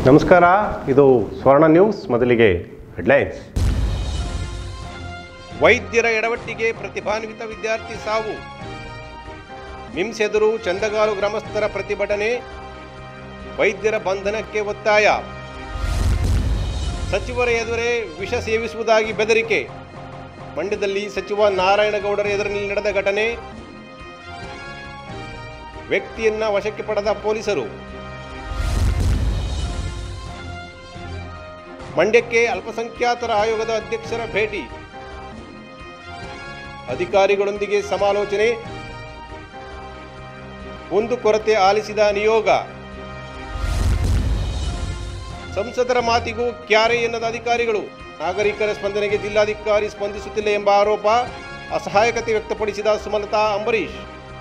ನಮಸ್ಕಾರ, ಇದು ಸ್ವರ್ಣ ನ್ಯೂಸ್. ಮೊದಲಿಗೆ ಹೆಡ್ಲೈನ್ಸ್. ವೈದ್ಯರ ಎಡವಟ್ಟಿಗೆ ಪ್ರತಿಭಾನ್ವಿತ ವಿದ್ಯಾರ್ಥಿ ಸಾವು. ಮಿಮ್ಸ್ ಎದುರು ಚಂದಗಾಲು ಗ್ರಾಮಸ್ಥರ ಪ್ರತಿಭಟನೆ. ವೈದ್ಯರ ಬಂಧನಕ್ಕೆ ಒತ್ತಾಯ. ಸಚಿವರ ಎದುರೇ ವಿಷ ಸೇವಿಸುವುದಾಗಿ ಬೆದರಿಕೆ. ಮಂಡ್ಯದಲ್ಲಿ ಸಚಿವ ನಾರಾಯಣಗೌಡರ ಎದುರಿನಲ್ಲಿ ನಡೆದ ಘಟನೆ. ವ್ಯಕ್ತಿಯನ್ನ ವಶಕ್ಕೆ ಪಡೆದ ಪೊಲೀಸರು. ಮಂಡ್ಯಕ್ಕೆ ಅಲ್ಪಸಂಖ್ಯಾತರ ಆಯೋಗದ ಅಧ್ಯಕ್ಷರ ಭೇಟಿ. ಅಧಿಕಾರಿಗಳೊಂದಿಗೆ ಸಮಾಲೋಚನೆ. ಒಂದು ಕೊರತೆ ಆಲಿಸಿದ ನಿಯೋಗ. ಸಂಸದರ ಮಾತಿಗೂ ಕ್ಯಾರೆ ಎನ್ನದ ಅಧಿಕಾರಿಗಳು. ನಾಗರಿಕರ ಸ್ಪಂದನೆಗೆ ಜಿಲ್ಲಾಧಿಕಾರಿ ಸ್ಪಂದಿಸುತ್ತಿಲ್ಲ ಎಂಬ ಆರೋಪ. ಅಸಹಾಯಕತೆ ವ್ಯಕ್ತಪಡಿಸಿದ ಸುಮಲತಾ ಅಂಬರೀಶ್.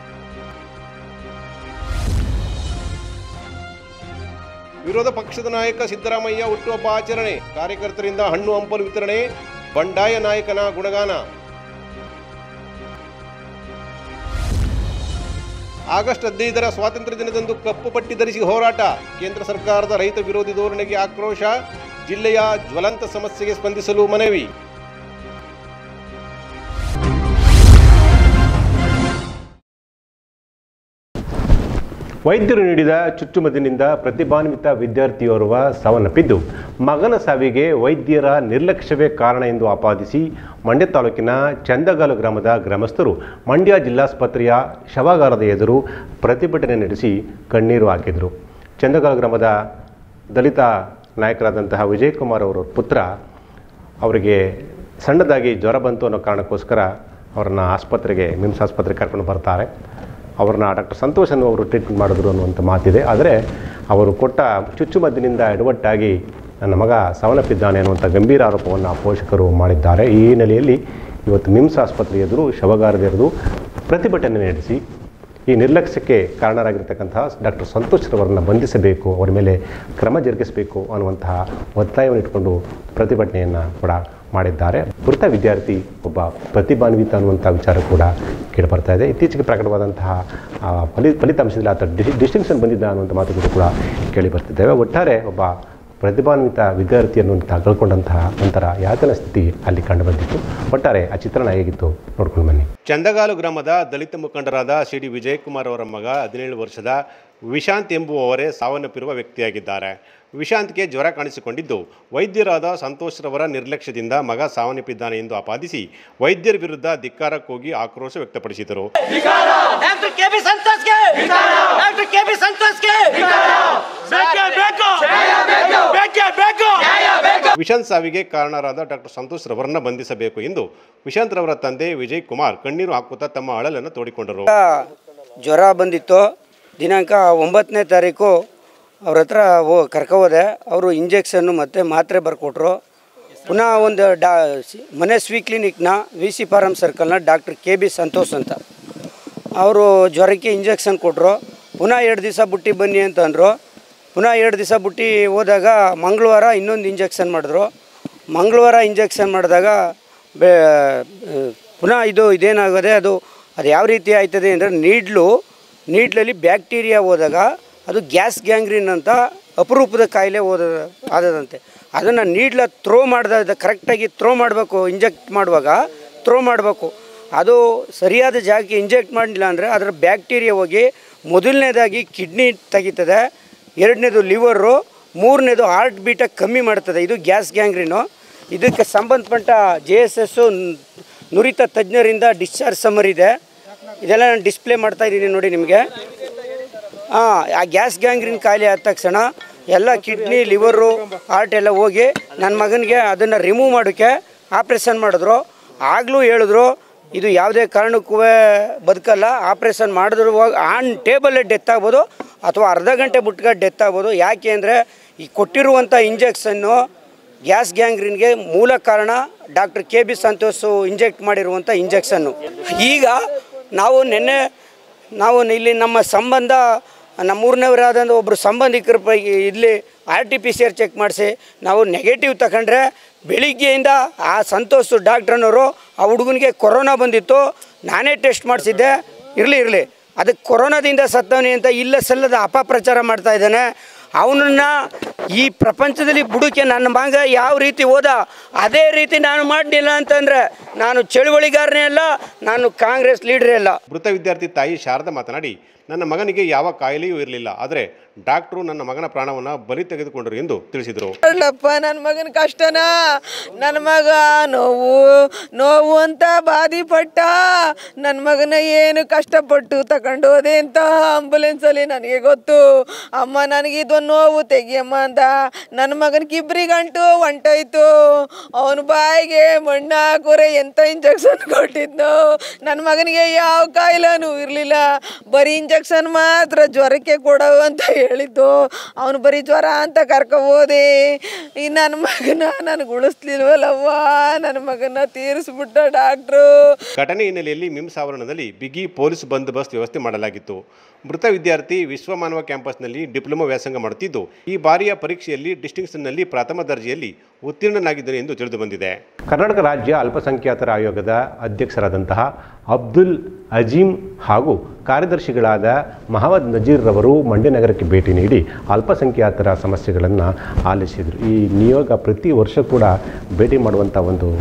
ವಿರೋಧ ಪಕ್ಷದ ನಾಯಕ ಸಿದ್ದರಾಮಯ್ಯ ಹುಟ್ಟುಹಬ್ಬ ಆಚರಣೆ. ಕಾರ್ಯಕರ್ತರಿಂದ ಹಣ್ಣು ಹಂಪಲು ವಿತರಣೆ. ಬಂಡಾಯ ನಾಯಕನ ಗುಣಗಾನ. ಆಗಸ್ಟ್ 15ರ ಸ್ವಾತಂತ್ರ್ಯ ದಿನದಂದು ಕಪ್ಪು ಪಟ್ಟಿ ಧರಿಸಿ ಹೋರಾಟ. ಕೇಂದ್ರ ಸರ್ಕಾರದ ರೈತ ವಿರೋಧಿ ಧೋರಣೆಗೆ ಆಕ್ರೋಶ. ಜಿಲ್ಲೆಯ ಜ್ವಲಂತ ಸಮಸ್ಯೆಗೆ ಸ್ಪಂದಿಸಲು ಮನವಿ. ವೈದ್ಯರು ನೀಡಿದ ಚುಚ್ಚುಮದ್ದಿನಿಂದ ಪ್ರತಿಭಾನ್ವಿತ ವಿದ್ಯಾರ್ಥಿಯೋರ್ವ ಸಾವನ್ನಪ್ಪಿದ್ದು, ಮಗನ ಸಾವಿಗೆ ವೈದ್ಯರ ನಿರ್ಲಕ್ಷ್ಯವೇ ಕಾರಣ ಎಂದು ಆಪಾದಿಸಿ ಮಂಡ್ಯ ತಾಲೂಕಿನ ಚಂದಗಾಲು ಗ್ರಾಮದ ಗ್ರಾಮಸ್ಥರು ಮಂಡ್ಯ ಜಿಲ್ಲಾಸ್ಪತ್ರೆಯ ಶವಾಗಾರದ ಎದುರು ಪ್ರತಿಭಟನೆ ನಡೆಸಿ ಕಣ್ಣೀರು ಹಾಕಿದರು. ಚಂದಗಾಲು ಗ್ರಾಮದ ದಲಿತ ನಾಯಕರಾದಂತಹ ವಿಜಯಕುಮಾರ್ ಅವರ ಪುತ್ರ ಅವರಿಗೆ ಸಣ್ಣದಾಗಿ ಜ್ವರ ಬಂತು ಅನ್ನೋ ಕಾರಣಕ್ಕೋಸ್ಕರ ಅವರನ್ನು ಆಸ್ಪತ್ರೆಗೆ ಮಿಮ್ಸ್ ಆಸ್ಪತ್ರೆಗೆ ಕರ್ಕೊಂಡು ಬರ್ತಾರೆ. ಅವ್ರನ್ನ ಡಾಕ್ಟರ್ ಸಂತೋಷ್ ಅನ್ನುವರು ಟ್ರೀಟ್ಮೆಂಟ್ ಮಾಡಿದ್ರು ಅನ್ನುವಂಥ ಮಾತಿದೆ. ಆದರೆ ಅವರು ಕೊಟ್ಟ ಚುಚ್ಚುಮದ್ದಿನಿಂದ ಎಡವಟ್ಟಾಗಿ ನನ್ನ ಮಗ ಸಾವನ್ನಪ್ಪಿದ್ದಾನೆ ಅನ್ನುವಂಥ ಗಂಭೀರ ಆರೋಪವನ್ನು ಪೋಷಕರು ಮಾಡಿದ್ದಾರೆ. ಈ ಹಿನ್ನೆಲೆಯಲ್ಲಿ ಇವತ್ತು ಮಿಮ್ಸ್ ಆಸ್ಪತ್ರೆ ಎದುರು ಶವಗಾರದ ಎದುರು ಪ್ರತಿಭಟನೆ ನಡೆಸಿ ಈ ನಿರ್ಲಕ್ಷ್ಯಕ್ಕೆ ಕಾರಣರಾಗಿರ್ತಕ್ಕಂತಹ ಡಾಕ್ಟರ್ ಸಂತೋಷ್ ಅವರನ್ನು ಬಂಧಿಸಬೇಕು, ಅವರ ಮೇಲೆ ಕ್ರಮ ಜರುಗಿಸಬೇಕು ಅನ್ನುವಂತಹ ಒತ್ತಾಯವನ್ನು ಇಟ್ಕೊಂಡು ಪ್ರತಿಭಟನೆಯನ್ನು ಕೂಡ ಮಾಡಿದ್ದಾರೆ. ಮೃತ ವಿದ್ಯಾರ್ಥಿ ಒಬ್ಬ ಪ್ರತಿಭಾನ್ವಿತ ಅನ್ನುವಂಥ ವಿಚಾರ ಕೂಡ ಕೇಳಿಬರ್ತಾ ಇದೆ. ಇತ್ತೀಚೆಗೆ ಪ್ರಕಟವಾದಂತಹ ಫಲಿತಾಂಶದಲ್ಲಿ ಆತ ಡಿಸ್ಟಿಂಕ್ಷನ್ ಬಂದಿದ್ದ ಅನ್ನುವಂಥ ಮಾತುಗಳು ಕೂಡ ಕೇಳಿ ಬರ್ತಿದ್ದೇವೆ. ಒಟ್ಟಾರೆ ಒಬ್ಬ ಪ್ರತಿಭಾನ್ವಿತ ವಿದ್ಯಾರ್ಥಿಯನ್ನು ಕಳ್ಕೊಂಡಂತಹ ನಂತರ ಯಾತನ ಸ್ಥಿತಿ ಅಲ್ಲಿ ಕಂಡುಬಂದಿತ್ತು. ಒಟ್ಟಾರೆ ಆ ಚಿತ್ರಣ ಹೇಗಿತ್ತು ನೋಡ್ಕೊಂಡು ಬನ್ನಿ. ಚಂದಗಾಲು ಗ್ರಾಮದ ದಲಿತ ಮುಖಂಡರಾದ ಸಿ.ಡಿ. ವಿಜಯಕುಮಾರ್ ಅವರ ಮಗ 17 ವರ್ಷದ ವಿಶಾಂತ್ ಎಂಬುವವರೇ ಸಾವನ್ನಪ್ಪಿರುವ ವ್ಯಕ್ತಿಯಾಗಿದ್ದಾರೆ. ವಿಶಾಂತ್ಗೆ ಜ್ವರ ಕಾಣಿಸಿಕೊಂಡಿದ್ದು, ವೈದ್ಯರಾದ ಸಂತೋಷ್ ರವರ ನಿರ್ಲಕ್ಷ್ಯದಿಂದ ಮಗ ಸಾವನ್ನಪ್ಪಿದ್ದಾನೆ ಎಂದು ಆಪಾದಿಸಿ ವೈದ್ಯರ ವಿರುದ್ಧ ಧಿಕ್ಕಾರಕ್ಕೋಗಿ ಆಕ್ರೋಶ ವ್ಯಕ್ತಪಡಿಸಿದರು. ವಿಶಾಂತ್ ಸಾವಿಗೆ ಕಾರಣರಾದ ಡಾಕ್ಟರ್ ಸಂತೋಷ್ ರವರನ್ನ ಬಂಧಿಸಬೇಕು ಎಂದು ವಿಶಾಂತ್ ರವರ ತಂದೆ ವಿಜಯ್ ಕುಮಾರ್ ಕಣ್ಣೀರು ಹಾಕುತ್ತಾ ತಮ್ಮ ಅಳಲನ್ನು ತೋಡಿಕೊಂಡರು. ಜ್ವರ ಬಂದಿತ್ತು. ದಿನಾಂಕ 9ನೇ ತಾರೀಕು ಅವ್ರ ಹತ್ರ ಕರ್ಕೋದೆ. ಅವರು ಇಂಜೆಕ್ಷನ್ನು ಮತ್ತು ಮಾತ್ರೆ ಬರ್ಕೊಟ್ರು. ಪುನಃ ಒಂದು ಮನೆ ಸ್ವೀ ಕ್ಲಿನಿಕ್ನ VC ಫಾರಂ ಸರ್ಕಲ್ನ ಡಾಕ್ಟರ್ KB ಸಂತೋಷ್ ಅಂತ ಅವರು ಜ್ವರಕ್ಕೆ ಇಂಜೆಕ್ಷನ್ ಕೊಟ್ಟರು. ಪುನಃ 2 ದಿವಸ ಬಿಟ್ಟು ಬನ್ನಿ ಅಂತಂದರು. ಪುನಃ 2 ದಿವಸ ಬಿಟ್ಟು ಹೋದಾಗ ಮಂಗಳವಾರ ಇನ್ನೊಂದು ಇಂಜೆಕ್ಷನ್ ಮಾಡಿದ್ರು. ಮಂಗಳವಾರ ಇಂಜೆಕ್ಷನ್ ಮಾಡಿದಾಗ ಪುನಃ ಇದೇನಾಗದೆ ಅದು ಯಾವ ರೀತಿ ಆಯ್ತದೆ ಅಂದರೆ ನೀಡ್ಲಲ್ಲಿ ಬ್ಯಾಕ್ಟೀರಿಯಾ ಹೋದಾಗ ಅದು ಗ್ಯಾಸ್ ಗ್ಯಾಂಗ್ರೀನ್ ಅಂತ ಅಪರೂಪದ ಕಾಯಿಲೆ ಆದದಂತೆ. ಅದನ್ನು ನೀಡ್ಲ ಥ್ರೋ ಮಾಡಿದ ಕರೆಕ್ಟಾಗಿ ಥ್ರೋ ಮಾಡಬೇಕು. ಇಂಜೆಕ್ಟ್ ಮಾಡುವಾಗ ಥ್ರೋ ಮಾಡಬೇಕು. ಅದು ಸರಿಯಾದ ಜಾಗಕ್ಕೆ ಇಂಜೆಕ್ಟ್ ಮಾಡಲಿಲ್ಲ ಅಂದರೆ ಅದರ ಬ್ಯಾಕ್ಟೀರಿಯಾ ಹೋಗಿ ಮೊದಲನೇದಾಗಿ ಕಿಡ್ನಿ ತೆಗಿತದೆ, 2ನೇದು ಲಿವರು, 3ನೇದು ಹಾರ್ಟ್ ಬೀಟ ಕಮ್ಮಿ ಮಾಡ್ತದೆ. ಇದು ಗ್ಯಾಸ್ ಗ್ಯಾಂಗ್ರೀನು. ಇದಕ್ಕೆ ಸಂಬಂಧಪಟ್ಟ JSS ನುರಿತ ತಜ್ಞರಿಂದ ಡಿಸ್ಚಾರ್ಜ್ ಸಮರ್ ಇದೆ. ಇದೆಲ್ಲ ನಾನು ಡಿಸ್ಪ್ಲೇ ಮಾಡ್ತಾಯಿದ್ದೀನಿ ನೋಡಿ ನಿಮಗೆ. ಆ ಗ್ಯಾಸ್ ಗ್ಯಾಂಗ್ರೀನ್ ಕಾಯಿಲೆ ಆದ ತಕ್ಷಣ ಎಲ್ಲ ಕಿಡ್ನಿ, ಲಿವರು, ಹಾರ್ಟ್ ಎಲ್ಲ ಹೋಗಿ ನನ್ನ ಮಗನಿಗೆ ಅದನ್ನು ರಿಮೂವ್ ಮಾಡೋಕ್ಕೆ ಆಪ್ರೇಷನ್ ಮಾಡಿದ್ರು. ಆಗಲೂ ಹೇಳಿದ್ರು ಇದು ಯಾವುದೇ ಕಾರಣಕ್ಕೂ ಬದುಕಲ್ಲ, ಆಪ್ರೇಷನ್ ಮಾಡಿದ್ರು ಆನ್ ಟೇಬಲ್ಲೇ ಡೆತ್ ಆಗ್ಬೋದು ಅಥವಾ ಅರ್ಧ ಗಂಟೆ ಬಿಟ್ಕೊಂಡು ಡೆತ್ ಆಗ್ಬೋದು. ಯಾಕೆ ಅಂದರೆ ಈ ಕೊಟ್ಟಿರುವಂಥ ಇಂಜೆಕ್ಷನ್ನು ಗ್ಯಾಸ್ ಗ್ಯಾಂಗ್ರೀನ್ಗೆ ಮೂಲ ಕಾರಣ ಡಾಕ್ಟರ್ KB ಸಂತೋಷ್ ಇಂಜೆಕ್ಟ್ ಮಾಡಿರುವಂಥ ಇಂಜೆಕ್ಷನ್ನು. ಈಗ ನಾವು ಇಲ್ಲಿ ನಮ್ಮ ಸಂಬಂಧ ನಮ್ಮೂರಿನವರಾದ ಒಬ್ಬರು ಸಂಬಂಧಿಕರ ಪೈಕಿ ಇಲ್ಲಿ RT-PCR ಚೆಕ್ ಮಾಡಿಸಿ ನಾವು ನೆಗೆಟಿವ್ ತಗೊಂಡ್ರೆ ಬೆಳಿಗ್ಗೆಯಿಂದ ಆ ಸಂತೋಷ್ ಡಾಕ್ಟ್ರನವರು ಆ ಹುಡುಗನಿಗೆ ಕೊರೋನಾ ಬಂದಿತ್ತು, ನಾನೇ ಟೆಸ್ಟ್ ಮಾಡಿಸಿದ್ದೆ, ಇರಲಿ ಅದಕ್ಕೆ ಕೊರೋನಾದಿಂದ ಸತ್ತವನಿ ಅಂತ ಇಲ್ಲ ಸಲ್ಲದ ಅಪಪ್ರಚಾರ ಮಾಡ್ತಾ ಇದ್ದಾನೆ. ಅವನನ್ನು ಈ ಪ್ರಪಂಚದಲ್ಲಿ ಬುಡಕ್ಕೆ ನನ್ನ ಮಗ ಯಾವ ರೀತಿ ಹೋದ ಅದೇ ರೀತಿ ನಾನು ಮಾಡಲಿಲ್ಲ ಅಂತಂದರೆ ನಾನು ಚಳುವಳಿಗಾರನೇ ಅಲ್ಲ, ನಾನು ಕಾಂಗ್ರೆಸ್ ಲೀಡರೇ ಅಲ್ಲ. ಮೃತ ವಿದ್ಯಾರ್ಥಿ ತಾಯಿ ಶಾರದಾ ಮಾತನಾಡಿ, ನನ್ನ ಮಗನಿಗೆ ಯಾವ ಕಾಯಿಲೆಯೂ ಇರಲಿಲ್ಲ, ಆದರೆ ಡಾಕ್ಟ್ರು ನನ್ನ ಮಗನ ಪ್ರಾಣವನ್ನು ಬಲಿ ತೆಗೆದುಕೊಂಡರು ಎಂದು ತಿಳಿಸಿದರು. ಅಲ್ಲಪ್ಪ, ನನ್ನ ಮಗನ ಕಷ್ಟನಾ, ನನ್ನ ಮಗ ನೋವು ಅಂತ ಬಾಧಿಪಟ್ಟ, ನನ್ನ ಮಗನ ಏನು ಕಷ್ಟಪಟ್ಟು ತಗೊಂಡು ಹೋದೆ ಅಂತ ಆಂಬುಲೆನ್ಸಲ್ಲಿ ನನಗೆ ಗೊತ್ತು. ಅಮ್ಮ ನನಗಿದು ನೋವು ತೆಗಿಯಮ್ಮ ಅಂತ ನನ್ನ ಮಗನಿಗೆ ಇಬ್ಬರಿಗಂಟು ಹೊಂಟೋಯ್ತು. ಅವನ ಬಾಯಿಗೆ ಮಣ್ಣು ಹಾಕೋರೆ ಎಂಥ ಇಂಜೆಕ್ಷನ್ ಕೊಟ್ಟಿದ್ನು. ನನ್ನ ಮಗನಿಗೆ ಯಾವ ಕಾಯಿಲೆನೂ ಇರಲಿಲ್ಲ, ಬರೀ ಇಂಜೆಕ್ಷನ್ ಮಾತ್ರ ಜ್ವರಕ್ಕೆ ಕೊಡವು ಅಂತ ಹೇಳಿದ್ದು. ಅವನು ಬರೀ ಜ್ವರ ಅಂತ ಕರ್ಕೋಬೋದೆ. ಈ ನನ್ನ ಮಗನ ನನಗೆ ಉಳಿಸ್ಲಿಲ್ವಲ್ಲವ್ವ, ನನ್ನ ಮಗನ ತೀರಿಸ್ಬಿಟ್ಟ ಡಾಕ್ಟ್ರು. ಘಟನೆ ಹಿನ್ನೆಲೆಯಲ್ಲಿ ಮಿಮ್ಸ್ ಆವರಣದಲ್ಲಿ ಬಿಗಿ ಪೊಲೀಸ್ ಬಂದೋಬಸ್ತ್ ವ್ಯವಸ್ಥೆ ಮಾಡಲಾಗಿತ್ತು. ಮೃತ ವಿದ್ಯಾರ್ಥಿ ವಿಶ್ವಮಾನವ ಕ್ಯಾಂಪಸ್ನಲ್ಲಿ ಡಿಪ್ಲೊಮಾ ವ್ಯಾಸಂಗ ಮಾಡುತ್ತಿದ್ದು, ಈ ಬಾರಿಯ ಪರೀಕ್ಷೆಯಲ್ಲಿ ಡಿಸ್ಟಿಂಕ್ಷನ್ನಲ್ಲಿ ಪ್ರಥಮ ದರ್ಜೆಯಲ್ಲಿ ಉತ್ತೀರ್ಣನಾಗಿದ್ದನು ಎಂದು ತಿಳಿದು ಬಂದಿದೆ. ಕರ್ನಾಟಕ ರಾಜ್ಯ ಅಲ್ಪಸಂಖ್ಯಾತರ ಆಯೋಗದ ಅಧ್ಯಕ್ಷರಾದಂತಹ ಅಬ್ದುಲ್ ಅಜೀಮ್ ಹಾಗೂ ಕಾರ್ಯದರ್ಶಿಗಳಾದ ಮಹಮ್ಮದ್ ನಜೀರ್ ರವರು ಮಂಡ್ಯ ನಗರಕ್ಕೆ ಭೇಟಿ ನೀಡಿ ಅಲ್ಪಸಂಖ್ಯಾತರ ಸಮಸ್ಯೆಗಳನ್ನು ಆಲಿಸಿದರು. ಈ ನಿಯೋಗ ಪ್ರತಿ ವರ್ಷ ಕೂಡ ಭೇಟಿ ಮಾಡುವಂಥ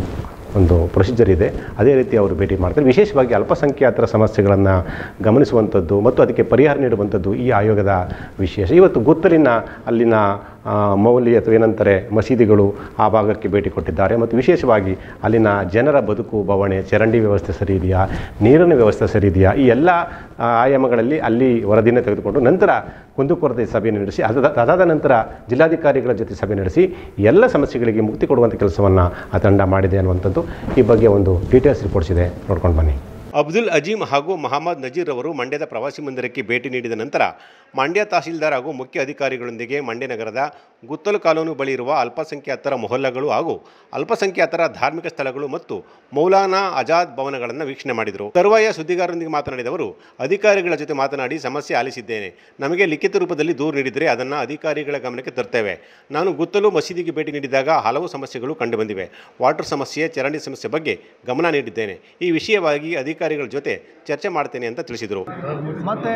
ಒಂದು ಪ್ರೊಸೀಜರ್ ಇದೆ. ಅದೇ ರೀತಿ ಅವರು ಭೇಟಿ ಮಾಡ್ತಾರೆ. ವಿಶೇಷವಾಗಿ ಅಲ್ಪಸಂಖ್ಯಾತರ ಸಮಸ್ಯೆಗಳನ್ನು ಗಮನಿಸುವಂಥದ್ದು ಮತ್ತು ಅದಕ್ಕೆ ಪರಿಹಾರ ನೀಡುವಂಥದ್ದು ಈ ಆಯೋಗದ ವಿಶೇಷ. ಇವತ್ತು ಗುತ್ತಲಿನ ಅಲ್ಲಿನ ಮೌಲ್ಯ ಅಥವಾ ಏನಂತಾರೆ ಮಸೀದಿಗಳು ಆ ಭಾಗಕ್ಕೆ ಭೇಟಿ ಕೊಟ್ಟಿದ್ದಾರೆ ಮತ್ತು ವಿಶೇಷವಾಗಿ ಅಲ್ಲಿನ ಜನರ ಬದುಕು ಬವಣೆ, ಚರಂಡಿ ವ್ಯವಸ್ಥೆ ಸರಿ ಇದೆಯಾ, ನೀರಿನ ವ್ಯವಸ್ಥೆ ಸರಿ ಇದೆಯಾ, ಈ ಎಲ್ಲ ಆಯಾಮಗಳಲ್ಲಿ ಅಲ್ಲಿ ವರದಿಯನ್ನು ತೆಗೆದುಕೊಂಡು ನಂತರ ಕುಂದುಕೊರತೆ ಸಭೆಯನ್ನು ನಡೆಸಿ ಅದಾದ ನಂತರ ಜಿಲ್ಲಾಧಿಕಾರಿಗಳ ಜೊತೆ ಸಭೆ ನಡೆಸಿ ಎಲ್ಲ ಸಮಸ್ಯೆಗಳಿಗೆ ಮುಕ್ತಿ ಕೊಡುವಂಥ ಕೆಲಸವನ್ನು ಆ ತಂಡ ಮಾಡಿದೆ ಅನ್ನುವಂಥದ್ದು ಈ ಬಗ್ಗೆ ಒಂದು ಡೀಟೇಲ್ಸ್ ರಿಪೋರ್ಟ್ಸ್ ಇದೆ, ನೋಡ್ಕೊಂಡು ಬನ್ನಿ. ಅಬ್ದುಲ್ ಅಜೀಮ್ ಹಾಗೂ ಮಹಮ್ಮದ್ ನಜೀರ್ ಅವರು ಮಂಡ್ಯದ ಪ್ರವಾಸಿ ಮಂದಿರಕ್ಕೆ ಭೇಟಿ ನೀಡಿದ ನಂತರ ಮಂಡ್ಯ ತಹಸೀಲ್ದಾರ್ ಹಾಗೂ ಮುಖ್ಯ ಅಧಿಕಾರಿಗಳೊಂದಿಗೆ ಮಂಡ್ಯ ನಗರದ ಗುತ್ತಲು ಕಾಲೋನಿ ಬಳಿ ಇರುವ ಅಲ್ಪಸಂಖ್ಯಾತರ ಮೊಹಲ್ಲಾಗಳು ಹಾಗೂ ಅಲ್ಪಸಂಖ್ಯಾತರ ಧಾರ್ಮಿಕ ಸ್ಥಳಗಳು ಮತ್ತು ಮೌಲಾನಾ ಆಜಾದ್ ಭವನಗಳನ್ನು ವೀಕ್ಷಣೆ ಮಾಡಿದರು. ತರುವಾಯ ಸುದ್ದಿಗಾರರೊಂದಿಗೆ ಮಾತನಾಡಿದವರು, ಅಧಿಕಾರಿಗಳ ಜೊತೆ ಮಾತನಾಡಿ ಸಮಸ್ಯೆ ಆಲಿಸಿದ್ದೇನೆ. ನಮಗೆ ಲಿಖಿತ ರೂಪದಲ್ಲಿ ದೂರು ನೀಡಿದರೆ ಅದನ್ನು ಅಧಿಕಾರಿಗಳ ಗಮನಕ್ಕೆ ತರ್ತೇವೆ. ನಾನು ಗುತ್ತಲು ಮಸೀದಿಗೆ ಭೇಟಿ ನೀಡಿದಾಗ ಹಲವು ಸಮಸ್ಯೆಗಳು ಕಂಡುಬಂದಿವೆ. ವಾಟರ್ ಸಮಸ್ಯೆ, ಚರಂಡಿ ಸಮಸ್ಯೆ ಬಗ್ಗೆ ಗಮನ ನೀಡಿದ್ದೇನೆ. ಈ ವಿಷಯವಾಗಿ ಅಧಿಕಾರಿಗಳ ಜೊತೆ ಚರ್ಚೆ ಮಾಡ್ತೇನೆ ಅಂತ ತಿಳಿಸಿದರು. ಮತ್ತು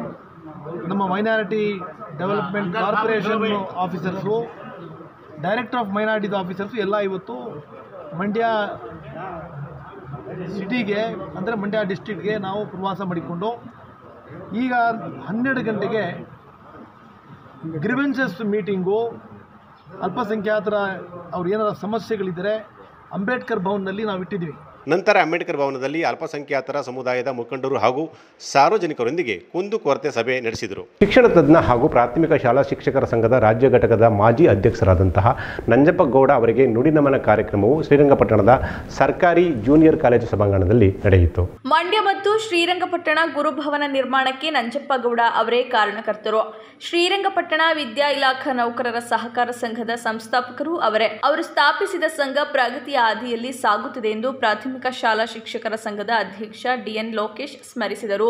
ನಮ್ಮ minority development corporation officers, director of minorities officers ಎಲ್ಲ ಇವತ್ತು ಮಂಡ್ಯ ಸಿಟಿಗೆ ಅಂದರೆ ಮಂಡ್ಯ ಡಿಸ್ಟ್ರಿಕ್ಟ್ಗೆ ನಾವು ಪ್ರವಾಸ ಮಾಡಿಕೊಂಡು ಈಗ 12 ಗಂಟೆಗೆ ಗ್ರಿವೆನ್ಸಸ್ ಮೀಟಿಂಗು, ಅಲ್ಪಸಂಖ್ಯಾತರ ಅವ್ರು ಏನಾರ ಸಮಸ್ಯೆಗಳಿದ್ದರೆ ಅಂಬೇಡ್ಕರ್ ಭವನದಲ್ಲಿ ನಾವು ಇಟ್ಟಿದ್ದೀವಿ. ನಂತರ ಅಂಬೇಡ್ಕರ್ ಭವನದಲ್ಲಿ ಅಲ್ಪಸಂಖ್ಯಾತರ ಸಮುದಾಯದ ಮುಖಂಡರು ಹಾಗೂ ಸಾರ್ವಜನಿಕರೊಂದಿಗೆ ಕುಂದುಕೊರತೆ ಸಭೆ ನಡೆಸಿದರು. ಶಿಕ್ಷಣ ತಜ್ಞ ಹಾಗೂ ಪ್ರಾಥಮಿಕ ಶಾಲಾ ಶಿಕ್ಷಕರ ಸಂಘದ ರಾಜ್ಯ ಘಟಕದ ಮಾಜಿ ಅಧ್ಯಕ್ಷರಾದಂತಹ ನಂಜಪ್ಪಗೌಡ ಅವರಿಗೆ ನುಡಿನಮನ ಕಾರ್ಯಕ್ರಮವು ಶ್ರೀರಂಗಪಟ್ಟಣದ ಸರ್ಕಾರಿ ಜೂನಿಯರ್ ಕಾಲೇಜು ಸಭಾಂಗಣದಲ್ಲಿ ನಡೆಯಿತು. ಮಂಡ್ಯ ಮತ್ತು ಶ್ರೀರಂಗಪಟ್ಟಣ ಗುರುಭವನ ನಿರ್ಮಾಣಕ್ಕೆ ನಂಜಪ್ಪಗೌಡ ಅವರೇ ಕಾರಣಕರ್ತರು. ಶ್ರೀರಂಗಪಟ್ಟಣ ವಿದ್ಯಾ ಇಲಾಖಾ ನೌಕರರ ಸಹಕಾರ ಸಂಘದ ಸಂಸ್ಥಾಪಕರು ಅವರೇ. ಅವರು ಸ್ಥಾಪಿಸಿದ ಸಂಘ ಪ್ರಗತಿಯ ಹಾದಿಯಲ್ಲಿ ಸಾಗುತ್ತಿದೆ ಎಂದು ಪ್ರಾಥಮಿಕ ಶಾಲಾ ಶಿಕ್ಷಕರ ಸಂಘದ ಅಧ್ಯಕ್ಷ ಡಿಎನ್ ಲೋಕೇಶ್ ಸ್ಮರಿಸಿದರು.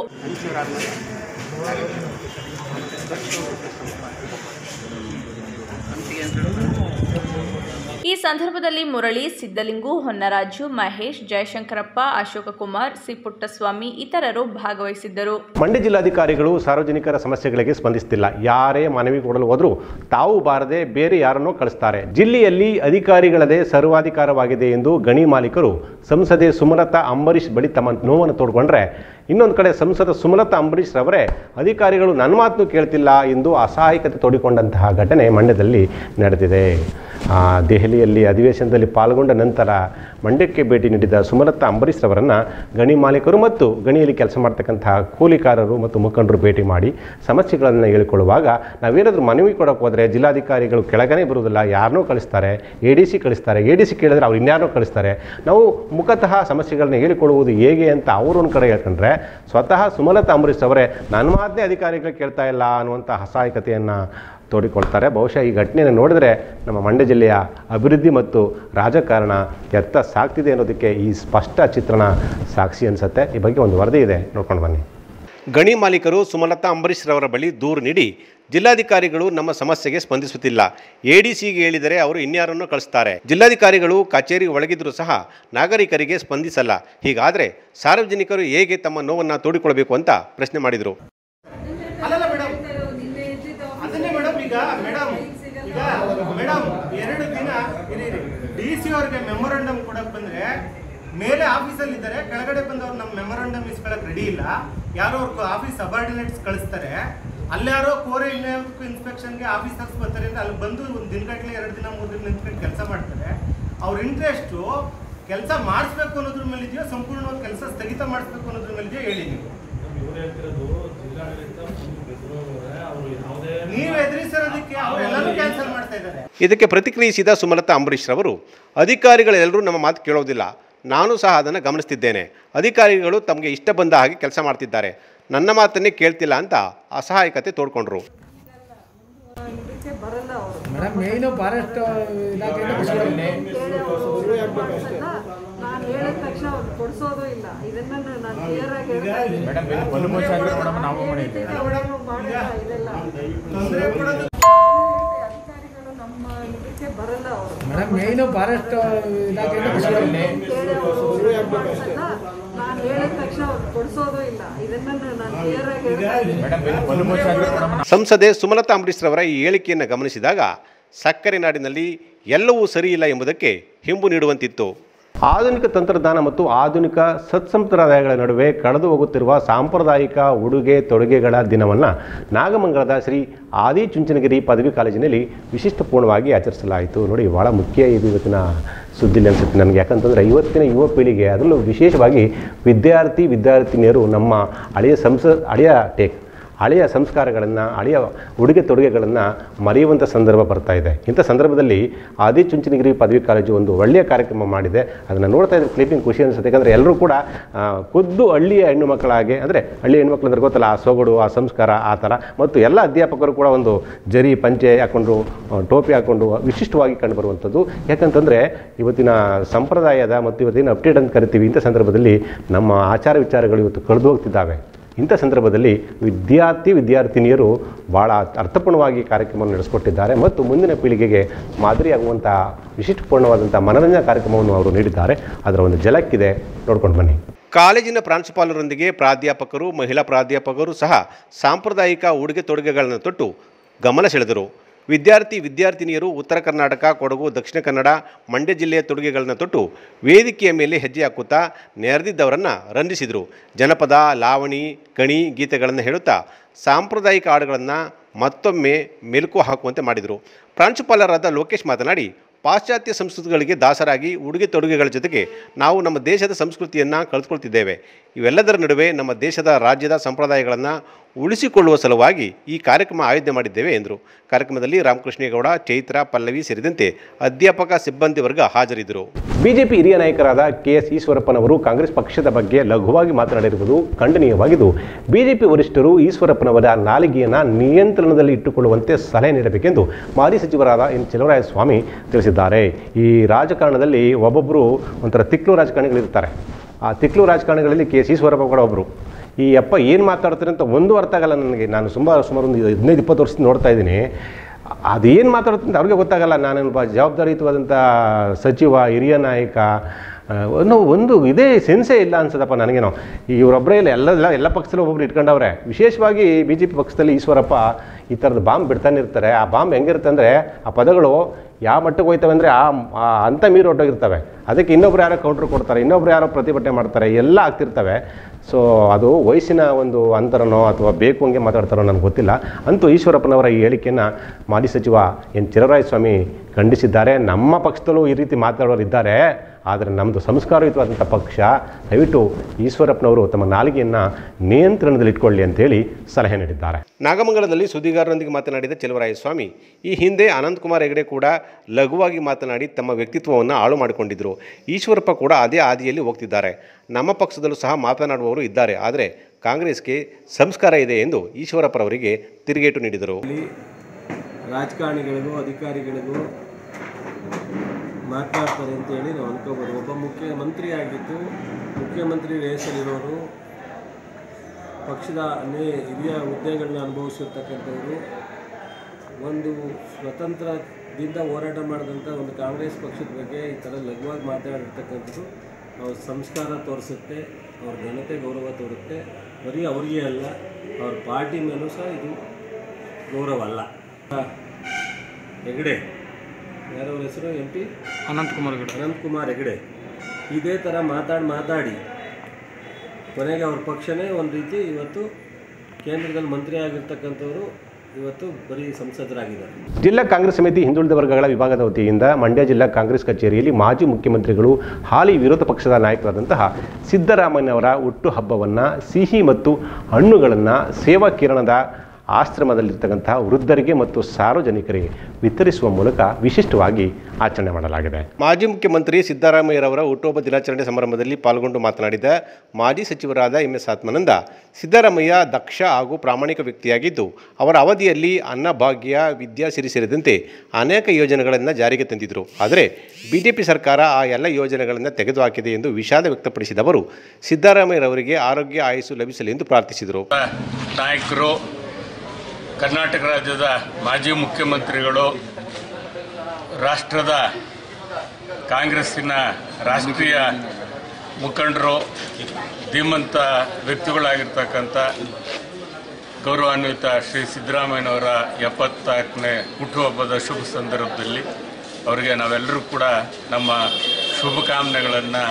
ಈ ಸಂದರ್ಭದಲ್ಲಿ ಮುರಳಿ, ಸಿದ್ದಲಿಂಗು, ಹೊನ್ನರಾಜು, ಮಹೇಶ್, ಜಯಶಂಕರಪ್ಪ, ಅಶೋಕಕುಮಾರ್, ಸಿ ಪುಟ್ಟಸ್ವಾಮಿ ಇತರರು ಭಾಗವಹಿಸಿದ್ದರು. ಮಂಡ್ಯ ಜಿಲ್ಲಾಧಿಕಾರಿಗಳು ಸಾರ್ವಜನಿಕರ ಸಮಸ್ಯೆಗಳಿಗೆ ಸ್ಪಂದಿಸುತ್ತಿಲ್ಲ. ಯಾರೇ ಮನವಿ ಕೊಡಲು ಹೋದರೂ ತಾವು ಬಾರದೆ ಬೇರೆ ಯಾರನ್ನೋ ಕಳಿಸ್ತಾರೆ. ಜಿಲ್ಲೆಯಲ್ಲಿ ಅಧಿಕಾರಿಗಳದೇ ಸರ್ವಾಧಿಕಾರವಾಗಿದೆ ಎಂದು ಗಣಿ ಮಾಲೀಕರು ಸಂಸದೆ ಸುಮಲತಾ ಅಂಬರೀಶ್ ಬಳಿ ತಮ್ಮ ನೋವನ್ನು ತೋಡ್ಕೊಂಡ್ರೆ, ಇನ್ನೊಂದು ಕಡೆ ಸಂಸದ ಸುಮಲತಾ ಅಂಬರೀಶ್ ರವರೇ ಅಧಿಕಾರಿಗಳು ನನ್ನ ಮಾತನ್ನು ಕೇಳ್ತಿಲ್ಲ ಎಂದು ಅಸಹಾಯಕತೆ ತೋಡಿಕೊಂಡಂತಹ ಘಟನೆ ಮಂಡ್ಯದಲ್ಲಿ ನಡೆದಿದೆ. ದೆಹಲಿಯಲ್ಲಿ ಅಧಿವೇಶನದಲ್ಲಿ ಪಾಲ್ಗೊಂಡ ನಂತರ ಮಂಡ್ಯಕ್ಕೆ ಭೇಟಿ ನೀಡಿದ ಸುಮಲತಾ ಅಂಬರೀಶ್ ರವರನ್ನು ಗಣಿ ಮಾಲೀಕರು ಮತ್ತು ಗಣಿಯಲ್ಲಿ ಕೆಲಸ ಮಾಡ್ತಕ್ಕಂತಹ ಕೂಲಿಕಾರರು ಮತ್ತು ಮುಖಂಡರು ಭೇಟಿ ಮಾಡಿ ಸಮಸ್ಯೆಗಳನ್ನು ಹೇಳಿಕೊಳ್ಳುವಾಗ, ನಾವೇನಾದರೂ ಮನವಿ ಕೊಡೋಕೆ ಹೋದರೆ ಜಿಲ್ಲಾಧಿಕಾರಿಗಳು ಕೆಳಗನೆ ಬರುವುದಿಲ್ಲ, ಯಾರನ್ನೋ ಕಳಿಸ್ತಾರೆ, ADC ಕಳಿಸ್ತಾರೆ, ADC ಕೇಳಿದ್ರೆ ಅವ್ರು ಇನ್ಯಾರನ್ನೋ ಕಳಿಸ್ತಾರೆ. ನಾವು ಮುಖತಃ ಸಮಸ್ಯೆಗಳನ್ನ ಹೇಳಿಕೊಳ್ಳುವುದು ಹೇಗೆ ಅಂತ ಅವರೊಂದು ಕಡೆ ಹೇಳ್ಕೊಂಡ್ರೆ, ಸ್ವತಃ ಸುಮಲತಾ ಅಂಬರೀಶ್ ಅವರೇ ನನ್ನ ಮಾತೇ ಅಧಿಕಾರಿಗಳು ಕೇಳ್ತಾ ಇಲ್ಲ ಅನ್ನುವಂಥ ಅಸಹಾಯಕತೆಯನ್ನು ತೋಡಿಕೊಳ್ತಾರೆ. ಬಹುಶಃ ಈ ಘಟನೆಯನ್ನು ನೋಡಿದರೆ ನಮ್ಮ ಮಂಡ್ಯ ಜಿಲ್ಲೆಯ ಅಭಿವೃದ್ಧಿ ಮತ್ತು ರಾಜಕಾರಣ ಎತ್ತ ಸಾಗ್ತಿದೆ ಅನ್ನೋದಕ್ಕೆ ಈ ಸ್ಪಷ್ಟ ಚಿತ್ರಣ ಸಾಕ್ಷಿ ಅನಿಸುತ್ತೆ. ಈ ಬಗ್ಗೆ ಒಂದು ವರದಿ ಇದೆ, ನೋಡ್ಕೊಂಡು ಬನ್ನಿ. ಗಣಿ ಮಾಲೀಕರು ಸುಮಲತಾ ಅಂಬರೀಶ್ ರವರ ಬಳಿ ದೂರು ನೀಡಿ, ಜಿಲ್ಲಾಧಿಕಾರಿಗಳು ನಮ್ಮ ಸಮಸ್ಯೆಗೆ ಸ್ಪಂದಿಸುತ್ತಿಲ್ಲ, ADCಗೆ ಹೇಳಿದರೆ ಅವರು ಇನ್ಯಾರನ್ನು ಕಳಿಸ್ತಾರೆ, ಜಿಲ್ಲಾಧಿಕಾರಿಗಳು ಕಚೇರಿ ಒಳಗಿದ್ರೂ ಸಹ ನಾಗರಿಕರಿಗೆ ಸ್ಪಂದಿಸಲ್ಲ, ಹೀಗಾದರೆ ಸಾರ್ವಜನಿಕರು ಹೇಗೆ ತಮ್ಮ ನೋವನ್ನು ತೋಡಿಕೊಳ್ಳಬೇಕು ಅಂತ ಪ್ರಶ್ನೆ ಮಾಡಿದರು. ಮೇಡಮ್ ಈಗ ಮೇಡಮ್ 2 ದಿನ DC ಅವರಿಗೆ ಮೆಮೊರಂಡಮ್ ಕೊಡಕ್ಕೆ ಬಂದರೆ ಮೇಲೆ ಆಫೀಸಲ್ಲಿ ಇದ್ದಾರೆ, ಕೆಳಗಡೆ ಬಂದವ್ರು ನಮ್ಮ ಮೆಮೊರಂಡಮ್ ಇಸ್ಕೊಳ್ಳೋಕೆ ರೆಡಿ ಇಲ್ಲ, ಯಾರೋ ಅವ್ರ ಆಫೀಸ್ ಸಬಾರ್ಡಿನೇಟ್ಸ್ ಕಳಿಸ್ತಾರೆ, ಅಲ್ಲಾರೋ ಕೋರೆ ಇನ್ಸ್ಪೆಕ್ಷನ್ಗೆ ಆಫೀಸರ್ಸ್ ಬರ್ತಾರೆ ಅಂತ ಅಲ್ಲಿ ಬಂದು ಒಂದು ದಿನಗಟ್ಟಲೆ 2 ದಿನ 3 ದಿನ ನಿಂತ್ಕೊಂಡು ಕೆಲಸ ಮಾಡ್ತಾರೆ. ಅವ್ರ ಇಂಟ್ರೆಸ್ಟು ಕೆಲಸ ಮಾಡಿಸ್ಬೇಕು ಅನ್ನೋದ್ರ ಮೇಲೆ ಇದೆಯೋ ಸಂಪೂರ್ಣವಾಗಿ ಕೆಲಸ ಸ್ಥಗಿತ ಮಾಡಿಸ್ಬೇಕು ಅನ್ನೋದ್ರ ಮೇಲೆ ಇದೆಯೋ ಹೇಳಿ ನೀವು ಎದುರಿಸಿರೋದಕ್ಕೆ ಅವರೆಲ್ಲರೂ ಕ್ಯಾನ್ಸಲ್ ಮಾಡ್ತಾ ಇದ್ದಾರೆ. ಇದಕ್ಕೆ ಪ್ರತಿಕ್ರಿಯಿಸಿದ ಸುಮಲತಾ ಅಂಬರೀಶ್ ರವರು, ಅಧಿಕಾರಿಗಳೆಲ್ಲರೂ ನಮ್ಮ ಮಾತು ಕೇಳೋದಿಲ್ಲ, ನಾನು ಸಹ ಅದನ್ನು ಗಮನಿಸ್ತಿದ್ದೇನೆ. ಅಧಿಕಾರಿಗಳು ತಮಗೆ ಇಷ್ಟ ಬಂದ ಹಾಗೆ ಕೆಲಸ ಮಾಡ್ತಿದ್ದಾರೆ, ನನ್ನ ಮಾತನ್ನೇ ಕೇಳ್ತಿಲ್ಲ ಅಂತ ಅಸಹಾಯಕತೆ ತೋಡ್ಕೊಂಡ್ರು. ಮೇಡಮ್ ಮೇಯ್ನು ಫಾರೆಸ್ಟ್ ನಾನು ಹೇಳಿದ ತಕ್ಷಣ ಅವ್ರು ಕೊಡಿಸೋದು ಇಲ್ಲ. ಇದನ್ನ ನಾನು ಕ್ಲಿಯರ್ ಆಗಿ ಅಧಿಕಾರಿಗಳು ನಮ್ಮ ಇದಕ್ಕೆ ಬರಲ್ಲ. ಅವರು ಮೇಡಮ್ ಮೇಯ್ನು ಫಾರೆಸ್ಟ್ ನಾನು ಹೇಳಿದ ತಕ್ಷಣ ಅವ್ರು ಕೊಡಿಸೋದು ಇಲ್ಲ. ಇದನ್ನ ನಾನು ಕ್ಲಿಯರ್ ಆಗಿ ಸಂಸದೆ ಸುಮಲತಾ ಅಂಬರೀಶ್ ರವರ ಈ ಹೇಳಿಕೆಯನ್ನು ಗಮನಿಸಿದಾಗ ಸಕ್ಕರೆ ನಾಡಿನಲ್ಲಿ ಎಲ್ಲವೂ ಸರಿಯಿಲ್ಲ ಎಂಬುದಕ್ಕೆ ಹಿಂಬು ನೀಡುವಂತಿತ್ತು. ಆಧುನಿಕ ತಂತ್ರಜ್ಞಾನ ಮತ್ತು ಆಧುನಿಕ ಸತ್ಸಂಪ್ರದಾಯಗಳ ನಡುವೆ ಕಳೆದು ಹೋಗುತ್ತಿರುವ ಸಾಂಪ್ರದಾಯಿಕ ಉಡುಗೆ ತೊಡುಗೆಗಳ ದಿನವನ್ನು ನಾಗಮಂಗಲದ ಶ್ರೀ ಆದಿಚುಂಚನಗಿರಿ ಪದವಿ ಕಾಲೇಜಿನಲ್ಲಿ ವಿಶಿಷ್ಟಪೂರ್ಣವಾಗಿ ಆಚರಿಸಲಾಯಿತು. ನೋಡಿ, ಭಾಳ ಮುಖ್ಯ ಇದು ಇವತ್ತಿನ ಸುದ್ದಿಲಿ ಅನಿಸುತ್ತೆ ನನಗೆ. ಯಾಕಂತಂದರೆ ಇವತ್ತಿನ ಯುವ ಪೀಳಿಗೆ, ಅದರಲ್ಲೂ ವಿಶೇಷವಾಗಿ ವಿದ್ಯಾರ್ಥಿನಿಯರು ನಮ್ಮ ಹಳೆಯ ಸಂಸ್ಕಾರಗಳನ್ನು, ಹಳೆಯ ಉಡುಗೆ ತೊಡುಗೆಗಳನ್ನು ಮರೆಯುವಂಥ ಸಂದರ್ಭ ಬರ್ತಾ ಇದೆ. ಇಂಥ ಸಂದರ್ಭದಲ್ಲಿ ಆದಿಚುಂಚನಗಿರಿ ಪದವಿ ಕಾಲೇಜು ಒಂದು ಒಳ್ಳೆಯ ಕಾರ್ಯಕ್ರಮ ಮಾಡಿದೆ. ಅದನ್ನು ನೋಡ್ತಾ ಇದ್ರೆ ಕ್ಲಿಪ್ಪಿಂಗ್ ಖುಷಿ ಅನಿಸುತ್ತೆ. ಯಾಕಂದರೆ ಎಲ್ಲರೂ ಕೂಡ ಖುದ್ದು ಹಳ್ಳಿಯ ಹೆಣ್ಣು ಮಕ್ಕಳಾಗೆ, ಅಂದರೆ ಹಳ್ಳಿಯ ಹೆಣ್ಣು ಮಕ್ಕಳು ಅಂದರೆ ಗೊತ್ತಲ್ಲ, ಆ ಸೊಗಡು, ಆ ಸಂಸ್ಕಾರ, ಆ ಥರ. ಮತ್ತು ಎಲ್ಲ ಅಧ್ಯಾಪಕರು ಕೂಡ ಒಂದು ಜರಿ ಪಂಚೆ ಹಾಕ್ಕೊಂಡು, ಟೋಪಿ ಹಾಕ್ಕೊಂಡು ವಿಶಿಷ್ಟವಾಗಿ ಕಂಡುಬರುವಂಥದ್ದು. ಯಾಕಂತಂದರೆ ಇವತ್ತಿನ ಸಂಪ್ರದಾಯದ ಮತ್ತು ಇವತ್ತಿನ ಅಪ್ಡೇಟ್ ಅಂತ ಕರಿತೀವಿ, ಇಂಥ ಸಂದರ್ಭದಲ್ಲಿ ನಮ್ಮ ಆಚಾರ ವಿಚಾರಗಳು ಇವತ್ತು ಕಳೆದು ಹೋಗ್ತಿದ್ದಾವೆ. ಇಂಥ ಸಂದರ್ಭದಲ್ಲಿ ವಿದ್ಯಾರ್ಥಿನಿಯರು ಭಾಳ ಅರ್ಥಪೂರ್ಣವಾಗಿ ಕಾರ್ಯಕ್ರಮವನ್ನು ನಡೆಸಿಕೊಟ್ಟಿದ್ದಾರೆ ಮತ್ತು ಮುಂದಿನ ಪೀಳಿಗೆಗೆ ಮಾದರಿಯಾಗುವಂಥ ವಿಶಿಷ್ಟಪೂರ್ಣವಾದಂಥ ಮನರಂಜನಾ ಕಾರ್ಯಕ್ರಮವನ್ನು ಅವರು ನೀಡಿದ್ದಾರೆ. ಅದರ ಒಂದು ಝಲಕ್ಕಿದೆ, ನೋಡ್ಕೊಂಡು ಬನ್ನಿ. ಕಾಲೇಜಿನ ಪ್ರಾಂಶುಪಾಲರೊಂದಿಗೆ ಪ್ರಾಧ್ಯಾಪಕರು, ಮಹಿಳಾ ಪ್ರಾಧ್ಯಾಪಕರು ಸಹ ಸಾಂಪ್ರದಾಯಿಕ ಉಡುಗೆ ತೊಡುಗೆಗಳನ್ನು ತೊಟ್ಟು ಗಮನ ಸೆಳೆದರು. ವಿದ್ಯಾರ್ಥಿನಿಯರು ಉತ್ತರ ಕರ್ನಾಟಕ, ಕೊಡಗು, ದಕ್ಷಿಣ ಕನ್ನಡ, ಮಂಡ್ಯ ಜಿಲ್ಲೆಯ ತೊಡುಗೆಗಳನ್ನು ತೊಟ್ಟು ವೇದಿಕೆಯ ಮೇಲೆ ಹೆಜ್ಜೆ ಹಾಕುತ್ತಾ ನೆರೆದಿದ್ದವರನ್ನು ರಂಜಿಸಿದರು. ಜನಪದ, ಲಾವಣಿ, ಕಣಿ ಗೀತೆಗಳನ್ನು ಹೇಳುತ್ತಾ ಸಾಂಪ್ರದಾಯಿಕ ಹಾಡುಗಳನ್ನು ಮತ್ತೊಮ್ಮೆ ಮೆಲುಕು ಹಾಕುವಂತೆ ಮಾಡಿದರು. ಪ್ರಾಂಶುಪಾಲರಾದ ಲೋಕೇಶ್ ಮಾತನಾಡಿ, ಪಾಶ್ಚಾತ್ಯ ಸಂಸ್ಕೃತಿಗಳಿಗೆ ದಾಸರಾಗಿ ಉಡುಗೆ ತೊಡುಗೆಗಳ ಜೊತೆಗೆ ನಾವು ನಮ್ಮ ದೇಶದ ಸಂಸ್ಕೃತಿಯನ್ನು ಕಳೆದುಕೊಳ್ತಿದ್ದೇವೆ. ಇವೆಲ್ಲದರ ನಡುವೆ ನಮ್ಮ ದೇಶದ ರಾಜ್ಯದ ಸಂಪ್ರದಾಯಗಳನ್ನು ಉಳಿಸಿಕೊಳ್ಳುವ ಸಲುವಾಗಿ ಈ ಕಾರ್ಯಕ್ರಮ ಆಯೋಜನೆ ಮಾಡಿದ್ದೇವೆ ಎಂದರು. ಕಾರ್ಯಕ್ರಮದಲ್ಲಿ ರಾಮಕೃಷ್ಣೇಗೌಡ, ಚೈತ್ರ, ಪಲ್ಲವಿ ಸೇರಿದಂತೆ ಅಧ್ಯಾಪಕ ಸಿಬ್ಬಂದಿ ವರ್ಗ ಹಾಜರಿದ್ದರು. ಬಿಜೆಪಿ ಹಿರಿಯ ನಾಯಕರಾದ KS ಈಶ್ವರಪ್ಪನವರು ಕಾಂಗ್ರೆಸ್ ಪಕ್ಷದ ಬಗ್ಗೆ ಲಘುವಾಗಿ ಮಾತನಾಡಿರುವುದು ಖಂಡನೀಯವಾಗಿದ್ದು, ಬಿಜೆಪಿ ವರಿಷ್ಠರು ಈಶ್ವರಪ್ಪನವರ ನಾಲಿಗೆಯನ್ನು ನಿಯಂತ್ರಣದಲ್ಲಿ ಇಟ್ಟುಕೊಳ್ಳುವಂತೆ ಸಲಹೆ ನೀಡಬೇಕೆಂದು ಮಾಜಿ ಸಚಿವರಾದ ಎನ್ ಚಲುವರಾಯಸ್ವಾಮಿ ತಿಳಿಸಿದ್ದಾರೆ. ಈ ರಾಜಕಾರಣದಲ್ಲಿ ಒಬ್ಬೊಬ್ಬರು ಒಂಥರ ತಿಕ್ಲು ರಾಜಕಾರಣಿಗಳಿರ್ತಾರೆ. ಆ ತಿಕ್ಲು ರಾಜಕಾರಣಿಗಳಲ್ಲಿ KS ಈಶ್ವರಪ್ಪ ಕೂಡ ಒಬ್ಬರು. ಈ ಅಪ್ಪ ಏನು ಮಾತಾಡ್ತಾರೆ ಅಂತ ಒಂದು ಅರ್ಥ ಆಗಲ್ಲ ನನಗೆ. ನಾನು ಸುಮಾರು ಒಂದು 15-20 ವರ್ಷದಿಂದ ನೋಡ್ತಾ ಇದ್ದೀನಿ. ಅದೇನು ಮಾತಾಡುತ್ತೆ ಅವ್ರಿಗೆ ಗೊತ್ತಾಗಲ್ಲ. ನಾನೊಬ್ಬ ಜವಾಬ್ದಾರಿಯುತವಾದಂಥ ಸಚಿವ, ಹಿರಿಯ ನಾಯಕ ಅನ್ನೋ ಒಂದು ಇದೇ ಸೆನ್ಸೇ ಇಲ್ಲ ಅನ್ಸದಪ್ಪ ನನಗೇನೋ. ಇವರೊಬ್ಬರೇ ಇಲ್ಲ, ಎಲ್ಲ ಪಕ್ಷದಲ್ಲೂ ಒಬ್ಬೊಬ್ರು ಇಟ್ಕೊಂಡವ್ರೆ. ವಿಶೇಷವಾಗಿ BJP ಪಕ್ಷದಲ್ಲಿ ಈಶ್ವರಪ್ಪ ಈ ಥರದ ಬಾಂಬ್ ಬಿಡ್ತಾನೆ ಇರ್ತಾರೆ. ಆ ಬಾಂಬ್ ಹೆಂಗಿರುತ್ತೆ ಅಂದರೆ, ಆ ಪದಗಳು ಯಾವ ಮಟ್ಟಕ್ಕೆ ಹೋಯ್ತವೆ ಅಂದರೆ ಅಂಥ ಮೀರಿ ಹೊಟ್ಟೋಗಿರ್ತವೆ. ಅದಕ್ಕೆ ಇನ್ನೊಬ್ರು ಯಾರೋ ಕೌಂಟ್ರ್ ಕೊಡ್ತಾರೆ, ಇನ್ನೊಬ್ರು ಯಾರೋ ಪ್ರತಿಭಟನೆ ಮಾಡ್ತಾರೆ, ಎಲ್ಲ ಆಗ್ತಿರ್ತವೆ. ಸೊ ಅದು ವಯಸ್ಸಿನ ಒಂದು ಅಂತರನೋ ಅಥವಾ ಬೇಕು ಹಂಗೆ ಮಾತಾಡ್ತಾರೋ ನನಗೆ ಗೊತ್ತಿಲ್ಲ. ಅಂತೂ ಈಶ್ವರಪ್ಪನವರ ಈ ಹೇಳಿಕೆಯನ್ನು ಮಾಜಿ ಸಚಿವ ಎನ್ ಚಲುವರಾಯಸ್ವಾಮಿ ಖಂಡಿಸಿದ್ದಾರೆ. ನಮ್ಮ ಪಕ್ಷದಲ್ಲೂ ಈ ರೀತಿ ಮಾತಾಡೋರು ಇದ್ದಾರೆ, ಆದರೆ ನಮ್ಮದು ಸಂಸ್ಕಾರಯುತವಾದಂಥ ಪಕ್ಷ. ದಯವಿಟ್ಟು ಈಶ್ವರಪ್ಪನವರು ತಮ್ಮ ನಾಲಿಗೆಯನ್ನು ನಿಯಂತ್ರಣದಲ್ಲಿಟ್ಕೊಳ್ಳಿ ಅಂತೇಳಿ ಸಲಹೆ ನೀಡಿದ್ದಾರೆ. ನಾಗಮಂಗಲದಲ್ಲಿ ಸುದ್ದಿಗಾರರೊಂದಿಗೆ ಮಾತನಾಡಿದ ಚಲುವರಾಯಸ್ವಾಮಿ, ಈ ಹಿಂದೆ ಅನಂತಕುಮಾರ್ ಹೆಗಡೆ ಕೂಡ ಲಘುವಾಗಿ ಮಾತನಾಡಿ ತಮ್ಮ ವ್ಯಕ್ತಿತ್ವವನ್ನು ಹಾಳು ಮಾಡಿಕೊಂಡಿದ್ದರು. ಈಶ್ವರಪ್ಪ ಕೂಡ ಅದೇ ಹಾದಿಯಲ್ಲಿ ಹೋಗ್ತಿದ್ದಾರೆ. ನಮ್ಮ ಪಕ್ಷದಲ್ಲೂ ಸಹ ಮಾತನಾಡುವವರು ಇದ್ದಾರೆ, ಆದರೆ ಕಾಂಗ್ರೆಸ್ಗೆ ಸಂಸ್ಕಾರ ಇದೆ ಎಂದು ಈಶ್ವರಪ್ಪರವರಿಗೆ ತಿರುಗೇಟು ನೀಡಿದರು. ರಾಜಕಾರಣಿಗಳಿಗೂ ಅಧಿಕಾರಿಗಳಿಗೂ ಮಾತನಾಡ್ತಾರೆ ಅಂತೇಳಿ ನಾವು ಅನ್ಕೋಬೋದು. ಒಬ್ಬ ಮುಖ್ಯಮಂತ್ರಿ ಆಗಿದ್ದು, ಮುಖ್ಯಮಂತ್ರಿ ರೇಸಲ್ಲಿರೋರು, ಪಕ್ಷದ ಹಿರಿಯ ಹುದ್ದೆಗಳನ್ನ ಅನುಭವಿಸಿರ್ತಕ್ಕಂಥವರು, ಒಂದು ಸ್ವತಂತ್ರದಿಂದ ಹೋರಾಟ ಮಾಡಿದಂಥ ಒಂದು ಕಾಂಗ್ರೆಸ್ ಪಕ್ಷದ ಬಗ್ಗೆ ಈ ಥರ ಲಘುವಾಗಿ ಮಾತಾಡಿರ್ತಕ್ಕಂಥದ್ದು ಅವ್ರ ಸಂಸ್ಕಾರ ತೋರಿಸುತ್ತೆ, ಅವ್ರ ಘನತೆ ಗೌರವ ತೋರುತ್ತೆ. ಬರೀ ಅವರಿಗೆ ಅಲ್ಲ, ಅವ್ರ ಪಾರ್ಟಿ ಮೇಲೂ ಸಹ ಇದು ಗೌರವ ಅಲ್ಲ. ಹೆಗಡೆ ಯಾರವ್ರ ಹೆಸರು MP ಅನಂತಕುಮಾರ್ ಹೆಗಡೆ ಇದೇ ಥರ ಮಾತಾಡಿ ಕೊನೆಗೆ ಅವ್ರ ಪಕ್ಷನೇ ಒಂದು ರೀತಿ ಇವತ್ತು ಕೇಂದ್ರದಲ್ಲಿ ಮಂತ್ರಿ ಆಗಿರ್ತಕ್ಕಂಥವ್ರು ಇವತ್ತು ಬರೀ ಸಂಸದರಾಗಿದ್ದಾರೆ. ಜಿಲ್ಲಾ ಕಾಂಗ್ರೆಸ್ ಸಮಿತಿ ಹಿಂದುಳಿದ ವರ್ಗಗಳ ವಿಭಾಗದ ವತಿಯಿಂದ ಮಂಡ್ಯ ಜಿಲ್ಲಾ ಕಾಂಗ್ರೆಸ್ ಕಚೇರಿಯಲ್ಲಿ ಮಾಜಿ ಮುಖ್ಯಮಂತ್ರಿಗಳು ಹಾಲಿ ವಿರೋಧ ಪಕ್ಷದ ನಾಯಕರಾದಂತಹ ಸಿದ್ದರಾಮಯ್ಯನವರ ಹುಟ್ಟುಹಬ್ಬವನ್ನು ಸಿಹಿ ಮತ್ತು ಹಣ್ಣುಗಳನ್ನು ಸೇವಾ ಕಿರಣದ ಆಶ್ರಮದಲ್ಲಿರ್ತಕ್ಕಂತಹ ವೃದ್ಧರಿಗೆ ಮತ್ತು ಸಾರ್ವಜನಿಕರಿಗೆ ವಿತರಿಸುವ ಮೂಲಕ ವಿಶಿಷ್ಟವಾಗಿ ಆಚರಣೆ ಮಾಡಲಾಗಿದೆ. ಮಾಜಿ ಮುಖ್ಯಮಂತ್ರಿ ಸಿದ್ದರಾಮಯ್ಯರವರ ಹುಟ್ಟುಹಬ್ಬ ದಿನಾಚರಣೆ ಸಮಾರಂಭದಲ್ಲಿ ಪಾಲ್ಗೊಂಡು ಮಾತನಾಡಿದ ಮಾಜಿ ಸಚಿವರಾದ MS ಆತ್ಮಾನಂದ, ಸಿದ್ದರಾಮಯ್ಯ ದಕ್ಷ ಹಾಗೂ ಪ್ರಾಮಾಣಿಕ ವ್ಯಕ್ತಿಯಾಗಿದ್ದು ಅವರ ಅವಧಿಯಲ್ಲಿ ಅನ್ನಭಾಗ್ಯ, ವಿದ್ಯಾಸಿರಿ ಸೇರಿದಂತೆ ಅನೇಕ ಯೋಜನೆಗಳನ್ನು ಜಾರಿಗೆ ತಂದಿದ್ದರು. ಆದರೆ BJP ಸರ್ಕಾರ ಆ ಎಲ್ಲ ಯೋಜನೆಗಳನ್ನು ತೆಗೆದುಹಾಕಿದೆ ಎಂದು ವಿಷಾದ ವ್ಯಕ್ತಪಡಿಸಿದ ಅವರು ಸಿದ್ದರಾಮಯ್ಯರವರಿಗೆ ಆರೋಗ್ಯ ಆಯುಸ್ಸು ಲಭಿಸಲಿ ಎಂದು ಪ್ರಾರ್ಥಿಸಿದರು. ನಾಯಕರು, ಕರ್ನಾಟಕ ರಾಜ್ಯದ ಮಾಜಿ ಮುಖ್ಯಮಂತ್ರಿಗಳು, ರಾಷ್ಟ್ರದ ಕಾಂಗ್ರೆಸ್ಸಿನ ರಾಷ್ಟ್ರೀಯ ಮುಖಂಡರು, ಧೀಮಂತ ವ್ಯಕ್ತಿಗಳಾಗಿರ್ತಕ್ಕಂಥ ಗೌರವಾನ್ವಿತ ಶ್ರೀ ಸಿದ್ದರಾಮಯ್ಯನವರ 74ನೇ ಹುಟ್ಟುಹಬ್ಬದ ಶುಭ ಸಂದರ್ಭದಲ್ಲಿ ಅವರಿಗೆ ನಾವೆಲ್ಲರೂ ಕೂಡ ನಮ್ಮ ಶುಭಕಾಮನೆಗಳನ್ನು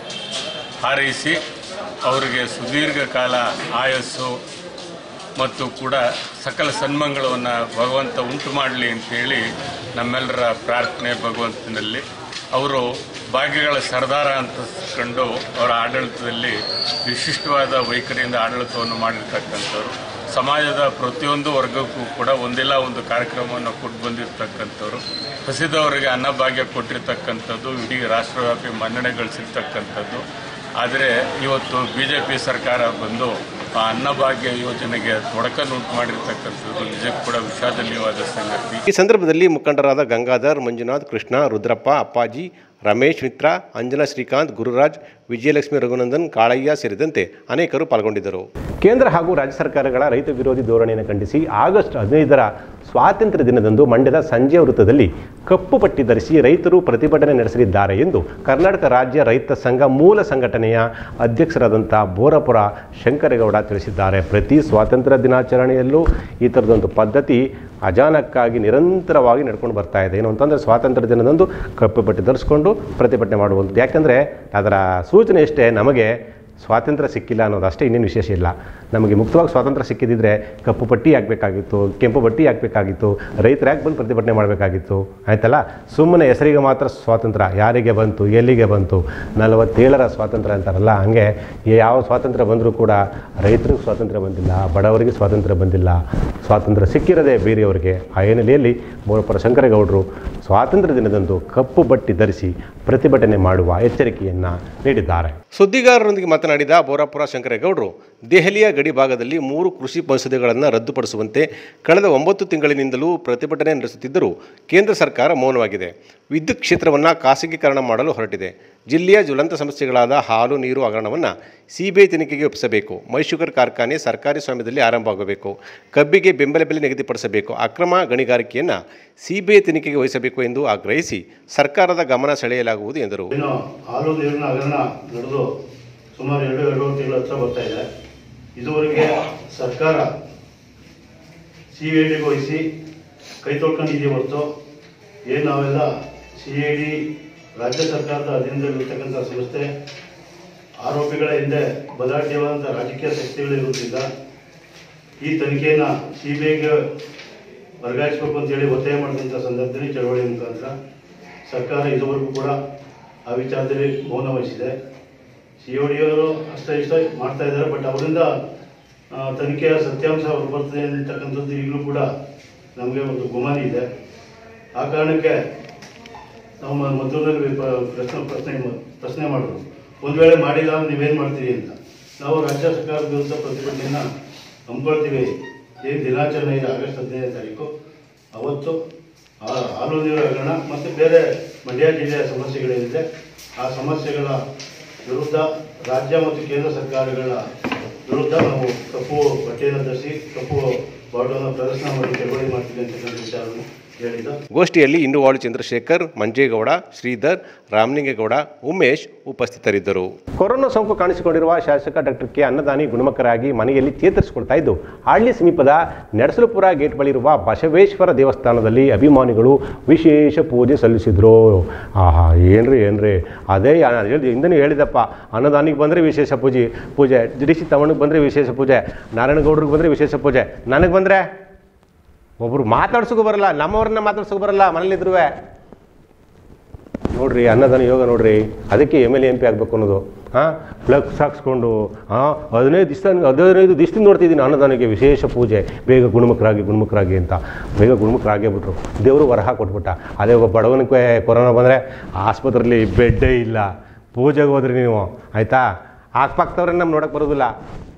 ಹಾರೈಸಿ ಅವರಿಗೆ ಸುದೀರ್ಘ ಕಾಲ ಆಯಸ್ಸು ಮತ್ತು ಕೂಡ ಸಕಲ ಸನ್ಮಂಗಳವನ್ನು ಭಗವಂತ ಉಂಟು ಮಾಡಲಿ ಅಂತೇಳಿ ನಮ್ಮೆಲ್ಲರ ಪ್ರಾರ್ಥನೆ ಭಗವಂತನಲ್ಲಿ. ಅವರು ಭಾಗ್ಯಗಳ ಸರ್ದಾರ ಅಂತಸ್ಕೊಂಡು ಅವರ ಆಡಳಿತದಲ್ಲಿ ವಿಶಿಷ್ಟವಾದ ವೈಖರಿಯಿಂದ ಆಡಳಿತವನ್ನು ಮಾಡಿರ್ತಕ್ಕಂಥವ್ರು. ಸಮಾಜದ ಪ್ರತಿಯೊಂದು ವರ್ಗಕ್ಕೂ ಕೂಡ ಒಂದಿಲ್ಲ ಒಂದು ಕಾರ್ಯಕ್ರಮವನ್ನು ಕೊಟ್ಟು ಬಂದಿರತಕ್ಕಂಥವ್ರು. ಹಸಿದವರಿಗೆ ಅನ್ನಭಾಗ್ಯ ಕೊಟ್ಟಿರ್ತಕ್ಕಂಥದ್ದು ಇಡೀ ರಾಷ್ಟ್ರವ್ಯಾಪಿ ಮನ್ನಣೆ ಗಳಿಸಿರ್ತಕ್ಕಂಥದ್ದು. ಆದರೆ ಇವತ್ತು BJP ಸರ್ಕಾರ ಬಂದು ಆ ಅನ್ನಭಾಗ್ಯ ಯೋಜನೆಗೆ ತೊಡಕನ್ನುಂಟು ಮಾಡಿರ್ತಕ್ಕಂಥದ್ದು ನಿಜಕ್ಕೂ ಕೂಡ ವಿಷಾದನೀಯವಾದ ಸಂಗತಿ. ಈ ಸಂದರ್ಭದಲ್ಲಿ ಮುಖಂಡರಾದ ಗಂಗಾಧರ್, ಮಂಜುನಾಥ್, ಕೃಷ್ಣ, ರುದ್ರಪ್ಪ, ಅಪ್ಪಾಜಿ, ರಮೇಶ್ ಮಿತ್ರ, ಅಂಜನಾ ಶ್ರೀಕಾಂತ್, ಗುರುರಾಜ್, ವಿಜಯಲಕ್ಷ್ಮಿ, ರಘುನಂದನ್, ಕಾಳಯ್ಯ ಸೇರಿದಂತೆ ಅನೇಕರು ಪಾಲ್ಗೊಂಡಿದ್ದರು. ಕೇಂದ್ರ ಹಾಗೂ ರಾಜ್ಯ ಸರ್ಕಾರಗಳ ರೈತ ವಿರೋಧಿ ಧೋರಣೆಯನ್ನು ಖಂಡಿಸಿ ಆಗಸ್ಟ್ 15ರ ಸ್ವಾತಂತ್ರ್ಯ ದಿನದಂದು ಮಂಡ್ಯದ ಸಂಜೆ ವೃತ್ತದಲ್ಲಿ ಕಪ್ಪು ಪಟ್ಟಿ ಧರಿಸಿ ರೈತರು ಪ್ರತಿಭಟನೆ ನಡೆಸಲಿದ್ದಾರೆ ಎಂದು ಕರ್ನಾಟಕ ರಾಜ್ಯ ರೈತ ಸಂಘ ಮೂಲ ಸಂಘಟನೆಯ ಅಧ್ಯಕ್ಷರಾದಂಥ ಬೋರಪುರ ಶಂಕರೇಗೌಡ ತಿಳಿಸಿದ್ದಾರೆ. ಪ್ರತಿ ಸ್ವಾತಂತ್ರ್ಯ ದಿನಾಚರಣೆಯಲ್ಲೂ ಈ ಥರದೊಂದು ಪದ್ಧತಿ ಅಜಾನಕ್ಕಾಗಿ ನಿರಂತರವಾಗಿ ನಡ್ಕೊಂಡು ಬರ್ತಾ ಇದೆ. ಏನು ಅಂತಂದರೆ ಸ್ವಾತಂತ್ರ್ಯ ದಿನದಂದು ಕಪ್ಪು ಪಟ್ಟಿ ಧರಿಸ್ಕೊಂಡು ಪ್ರತಿಭಟನೆ ಮಾಡುವಂಥದ್ದು. ಯಾಕಂದರೆ ಅದರ ಸೂಚನೆ ಇಷ್ಟೇ, ನಮಗೆ ಸ್ವಾತಂತ್ರ್ಯ ಸಿಕ್ಕಿಲ್ಲ ಅನ್ನೋದು ಅಷ್ಟೇ, ಇನ್ನೇನು ವಿಶೇಷ ಇಲ್ಲ. ನಮಗೆ ಮುಕ್ತವಾಗಿ ಸ್ವಾತಂತ್ರ್ಯ ಸಿಕ್ಕಿದ್ದಿದ್ರೆ ಕಪ್ಪು ಪಟ್ಟಿ ಹಾಕಬೇಕಾಗಿತ್ತು, ಕೆಂಪು ಪಟ್ಟಿ ಹಾಕಬೇಕಾಗಿತ್ತು, ರೈತರು ಯಾಕೆ ಬಂದು ಪ್ರತಿಭಟನೆ ಮಾಡಬೇಕಾಗಿತ್ತು? ಆಯ್ತಲ್ಲ, ಸುಮ್ಮನೆ ಹೆಸರಿಗೆ ಮಾತ್ರ ಸ್ವಾತಂತ್ರ್ಯ, ಯಾರಿಗೆ ಬಂತು, ಎಲ್ಲಿಗೆ ಬಂತು, 47ರ ಸ್ವಾತಂತ್ರ್ಯ ಅಂತಾರಲ್ಲ, ಹಾಗೆ ಯಾವ ಸ್ವಾತಂತ್ರ್ಯ ಬಂದರೂ ಕೂಡ ರೈತರಿಗೆ ಸ್ವಾತಂತ್ರ್ಯ ಬಂದಿಲ್ಲ, ಬಡವರಿಗೆ ಸ್ವಾತಂತ್ರ್ಯ ಬಂದಿಲ್ಲ. ಸ್ವಾತಂತ್ರ್ಯ ಸಿಕ್ಕಿರೋದೇ ಬೇರೆಯವರಿಗೆ. ಆ ಹಿನ್ನೆಲೆಯಲ್ಲಿ ಬೋರಪುರ ಶಂಕರೇಗೌಡರು ಸ್ವಾತಂತ್ರ್ಯ ದಿನದಂದು ಕಪ್ಪು ಬಟ್ಟೆ ಧರಿಸಿ ಪ್ರತಿಭಟನೆ ಮಾಡುವ ಎಚ್ಚರಿಕೆಯನ್ನು ನೀಡಿದ್ದಾರೆ. ಸುದ್ದಿಗಾರರೊಂದಿಗೆ ಮಾತನಾಡಿದ ಬೋರಪುರ ಶಂಕರೇಗೌಡರು, ದೆಹಲಿಯ ಗಡಿ ಭಾಗದಲ್ಲಿ 3 ಕೃಷಿ ಮಸೂದೆಗಳನ್ನು ರದ್ದುಪಡಿಸುವಂತೆ ಕಳೆದ 9 ತಿಂಗಳಿನಿಂದಲೂ ಪ್ರತಿಭಟನೆ ನಡೆಸುತ್ತಿದ್ದರೂ ಕೇಂದ್ರ ಸರ್ಕಾರ ಮೌನವಾಗಿದೆ. ವಿದ್ಯುತ್ ಕ್ಷೇತ್ರವನ್ನು ಖಾಸಗೀಕರಣ ಮಾಡಲು ಹೊರಟಿದೆ. ಜಿಲ್ಲೆಯ ಜ್ವಲಂತ ಸಮಸ್ಯೆಗಳಾದ ಹಾಲು, ನೀರು ಹಗರಣವನ್ನು CBI ತನಿಖೆಗೆ ಒಪ್ಪಿಸಬೇಕು. ಮೈಶುಗರ್ ಕಾರ್ಖಾನೆ ಸರ್ಕಾರಿ ಸ್ವಾಮ್ಯದಲ್ಲಿ ಆರಂಭವಾಗಬೇಕು. ಕಬ್ಬಿಗೆ ಬೆಂಬಲ ಬೆಲೆ ನಿಗದಿಪಡಿಸಬೇಕು. ಅಕ್ರಮ ಗಣಿಗಾರಿಕೆಯನ್ನು CBI ತನಿಖೆಗೆ ವಹಿಸಬೇಕು ಎಂದು ಆಗ್ರಹಿಸಿ ಸರ್ಕಾರದ ಗಮನ ಸೆಳೆಯಲಾಗುವುದು ಎಂದರು. ಹಾಲು ನೀರಿನ ಹಗರಣ ನಡೆದು ಸುಮಾರು 2 ತಿಂಗಳ ಹತ್ರ ಬರ್ತಾ ಇದೆ. ಇದುವರೆಗೆ ಸರ್ಕಾರ CID ವಹಿಸಿ ಕೈ ತೊಳ್ಕೊಂಡಿದ್ದೀವಿ ಹೊರತು ಏನು ನಾವೆಲ್ಲ CID ರಾಜ್ಯ ಸರ್ಕಾರದ ಅಧೀನದಲ್ಲಿರ್ತಕ್ಕಂಥ ಸಂಸ್ಥೆ, ಆರೋಪಿಗಳ ಹಿಂದೆ ಬಲಾಢ್ಯವಾದಂಥ ರಾಜಕೀಯ ಶಕ್ತಿಗಳಿರುವುದಿಲ್ಲ. ಈ ತನಿಖೆಯನ್ನು CBIಗೆ ವರ್ಗಾಯಿಸಬೇಕು ಅಂತೇಳಿ ಒತ್ತಾಯ ಮಾಡಿದಂಥ ಸಂದರ್ಭದಲ್ಲಿ ಚಳವಳಿ ಮುಖಾಂತರ ಸರ್ಕಾರ ಇದುವರೆಗೂ ಕೂಡ ಆ ವಿಚಾರದಲ್ಲಿ ಮೌನ ವಹಿಸಿದೆ. CODಯವರು ಅಷ್ಟೇ ಇಷ್ಟ ಮಾಡ್ತಾ ಇದ್ದಾರೆ, ಬಟ್ ಅವರಿಂದ ತನಿಖೆಯ ಸತ್ಯಾಂಶ ಹೊರಬರ್ತದೆ ಅಂತಕ್ಕಂಥದ್ದು ಈಗಲೂ ಕೂಡ ನಮಗೆ ಒಂದು ಗುಮಾನಿ ಇದೆ. ಆ ಕಾರಣಕ್ಕೆ ನಾವು ಮದ್ದೂರಿನಲ್ಲಿ ಪ್ರಶ್ನೆ ಮಾಡಿದ್ರು, ಒಂದು ವೇಳೆ ಮಾಡಿಲ್ಲ ನೀವೇನು ಮಾಡ್ತೀರಿ ಅಂತ. ನಾವು ರಾಜ್ಯ ಸರ್ಕಾರದ ವಿರುದ್ಧ ಪ್ರತಿಭಟನೆಯನ್ನು ಹಮ್ಮಿಕೊಳ್ತೀವಿ. ಏನು ದಿನಾಚರಣೆ ಇದೆ ಆಗಸ್ಟ್ 15ನೇ ತಾರೀಕು, ಅವತ್ತು ಹಾಲು ನೀರು ಹಗರಣ ಮತ್ತು ಬೇರೆ ಮಂಡ್ಯ ಜಿಲ್ಲೆಯ ಸಮಸ್ಯೆಗಳೇನಿದೆ ಆ ಸಮಸ್ಯೆಗಳ ವಿರುದ್ಧ ರಾಜ್ಯ ಮತ್ತು ಕೇಂದ್ರ ಸರ್ಕಾರಗಳ ವಿರುದ್ಧ ನಾವು ಕಪ್ಪು ಬಟ್ಟೆಯನ್ನು ಧರಿಸಿ ಕಪ್ಪು ಬಾವುಟವನ್ನು ಪ್ರದರ್ಶನ ಮಾಡಿ ಚಳವಳಿ ಮಾಡ್ತೀವಿ ಅಂತಕ್ಕಂಥ ವಿಚಾರವನ್ನು ಹೇಳಿದ್ದು. ಗೋಷ್ಠಿಯಲ್ಲಿ ಇಂಡುವಾಳು ಚಂದ್ರಶೇಖರ್, ಮಂಜೇಗೌಡ, ಶ್ರೀಧರ್, ರಾಮಲಿಂಗೇಗೌಡ, ಉಮೇಶ್ ಉಪಸ್ಥಿತರಿದ್ದರು. ಕೊರೋನಾ ಸೋಂಕು ಕಾಣಿಸಿಕೊಂಡಿರುವ ಶಾಸಕ ಡಾಕ್ಟರ್ ಕೆ ಅನ್ನದಾನಿ ಗುಣಮುಖರಾಗಿ ಮನೆಯಲ್ಲಿ ಚೇತರಿಸಿಕೊಳ್ತಾ ಇದ್ದು, ಹಳ್ಳಿ ಸಮೀಪದ ನೆಡಸಲಪುರ ಗೇಟ್ ಬಳಿ ಇರುವ ಬಸವೇಶ್ವರ ದೇವಸ್ಥಾನದಲ್ಲಿ ಅಭಿಮಾನಿಗಳು ವಿಶೇಷ ಪೂಜೆ ಸಲ್ಲಿಸಿದ್ರು. ಆಹಾ, ಏನ್ರಿ ಅದೇ ಹಿಂದನೇ ಹೇಳಿದಪ್ಪ, ಅನ್ನದಾನಿಗೆ ಬಂದರೆ ವಿಶೇಷ ಪೂಜೆ ಡಿ ಸಿ ತಮ್ಮನಿಗೆ ಬಂದರೆ ವಿಶೇಷ ಪೂಜೆ, ನಾರಾಯಣಗೌಡ್ರಿಗೆ ಬಂದರೆ ವಿಶೇಷ ಪೂಜೆ, ನನಗೆ ಬಂದರೆ ಒಬ್ಬರು ಮಾತಾಡ್ಸೋಕೆ ಬರಲ್ಲ, ನಮ್ಮವ್ರನ್ನ ಮಾತಾಡ್ಸೋಕೆ ಬರಲ್ಲ ಮನೇಲಿದ್ರು. ನೋಡ್ರಿ ಅನ್ನದಾನ ಯೋಗ ನೋಡ್ರಿ, ಅದಕ್ಕೆ MLA MP ಆಗಬೇಕು ಅನ್ನೋದು. ಫ್ಲಕ್ಸ್ ಹಾಕ್ಸ್ಕೊಂಡು 15 ದಿವಸದಿಂದ ನೋಡ್ತಿದ್ದೀನಿ ಅನ್ನದಾನಿಗೆ ವಿಶೇಷ ಪೂಜೆ, ಬೇಗ ಗುಣಮುಖರಾಗಿ ಅಂತ. ಬೇಗ ಗುಣಮುಖರಾಗೇ ಬಿಟ್ರು, ದೇವರು ವರಹ ಕೊಟ್ಬಿಟ್ಟ. ಅದೇ ಒಬ್ಬ ಬಡವನಿಗೆ ಕೊರೋನಾ ಬಂದರೆ ಆಸ್ಪತ್ರೆಯಲ್ಲಿ ಬೆಡ್ಡೇ ಇಲ್ಲ, ಪೂಜೆಗೆ ಹೋದ್ರಿ ನೀವು ಆಯಿತಾ, ಹಾಕ್ಪಾಕ್ತವ್ರೆ ನಮ್ಗೆ ನೋಡೋಕೆ ಬರೋದಿಲ್ಲ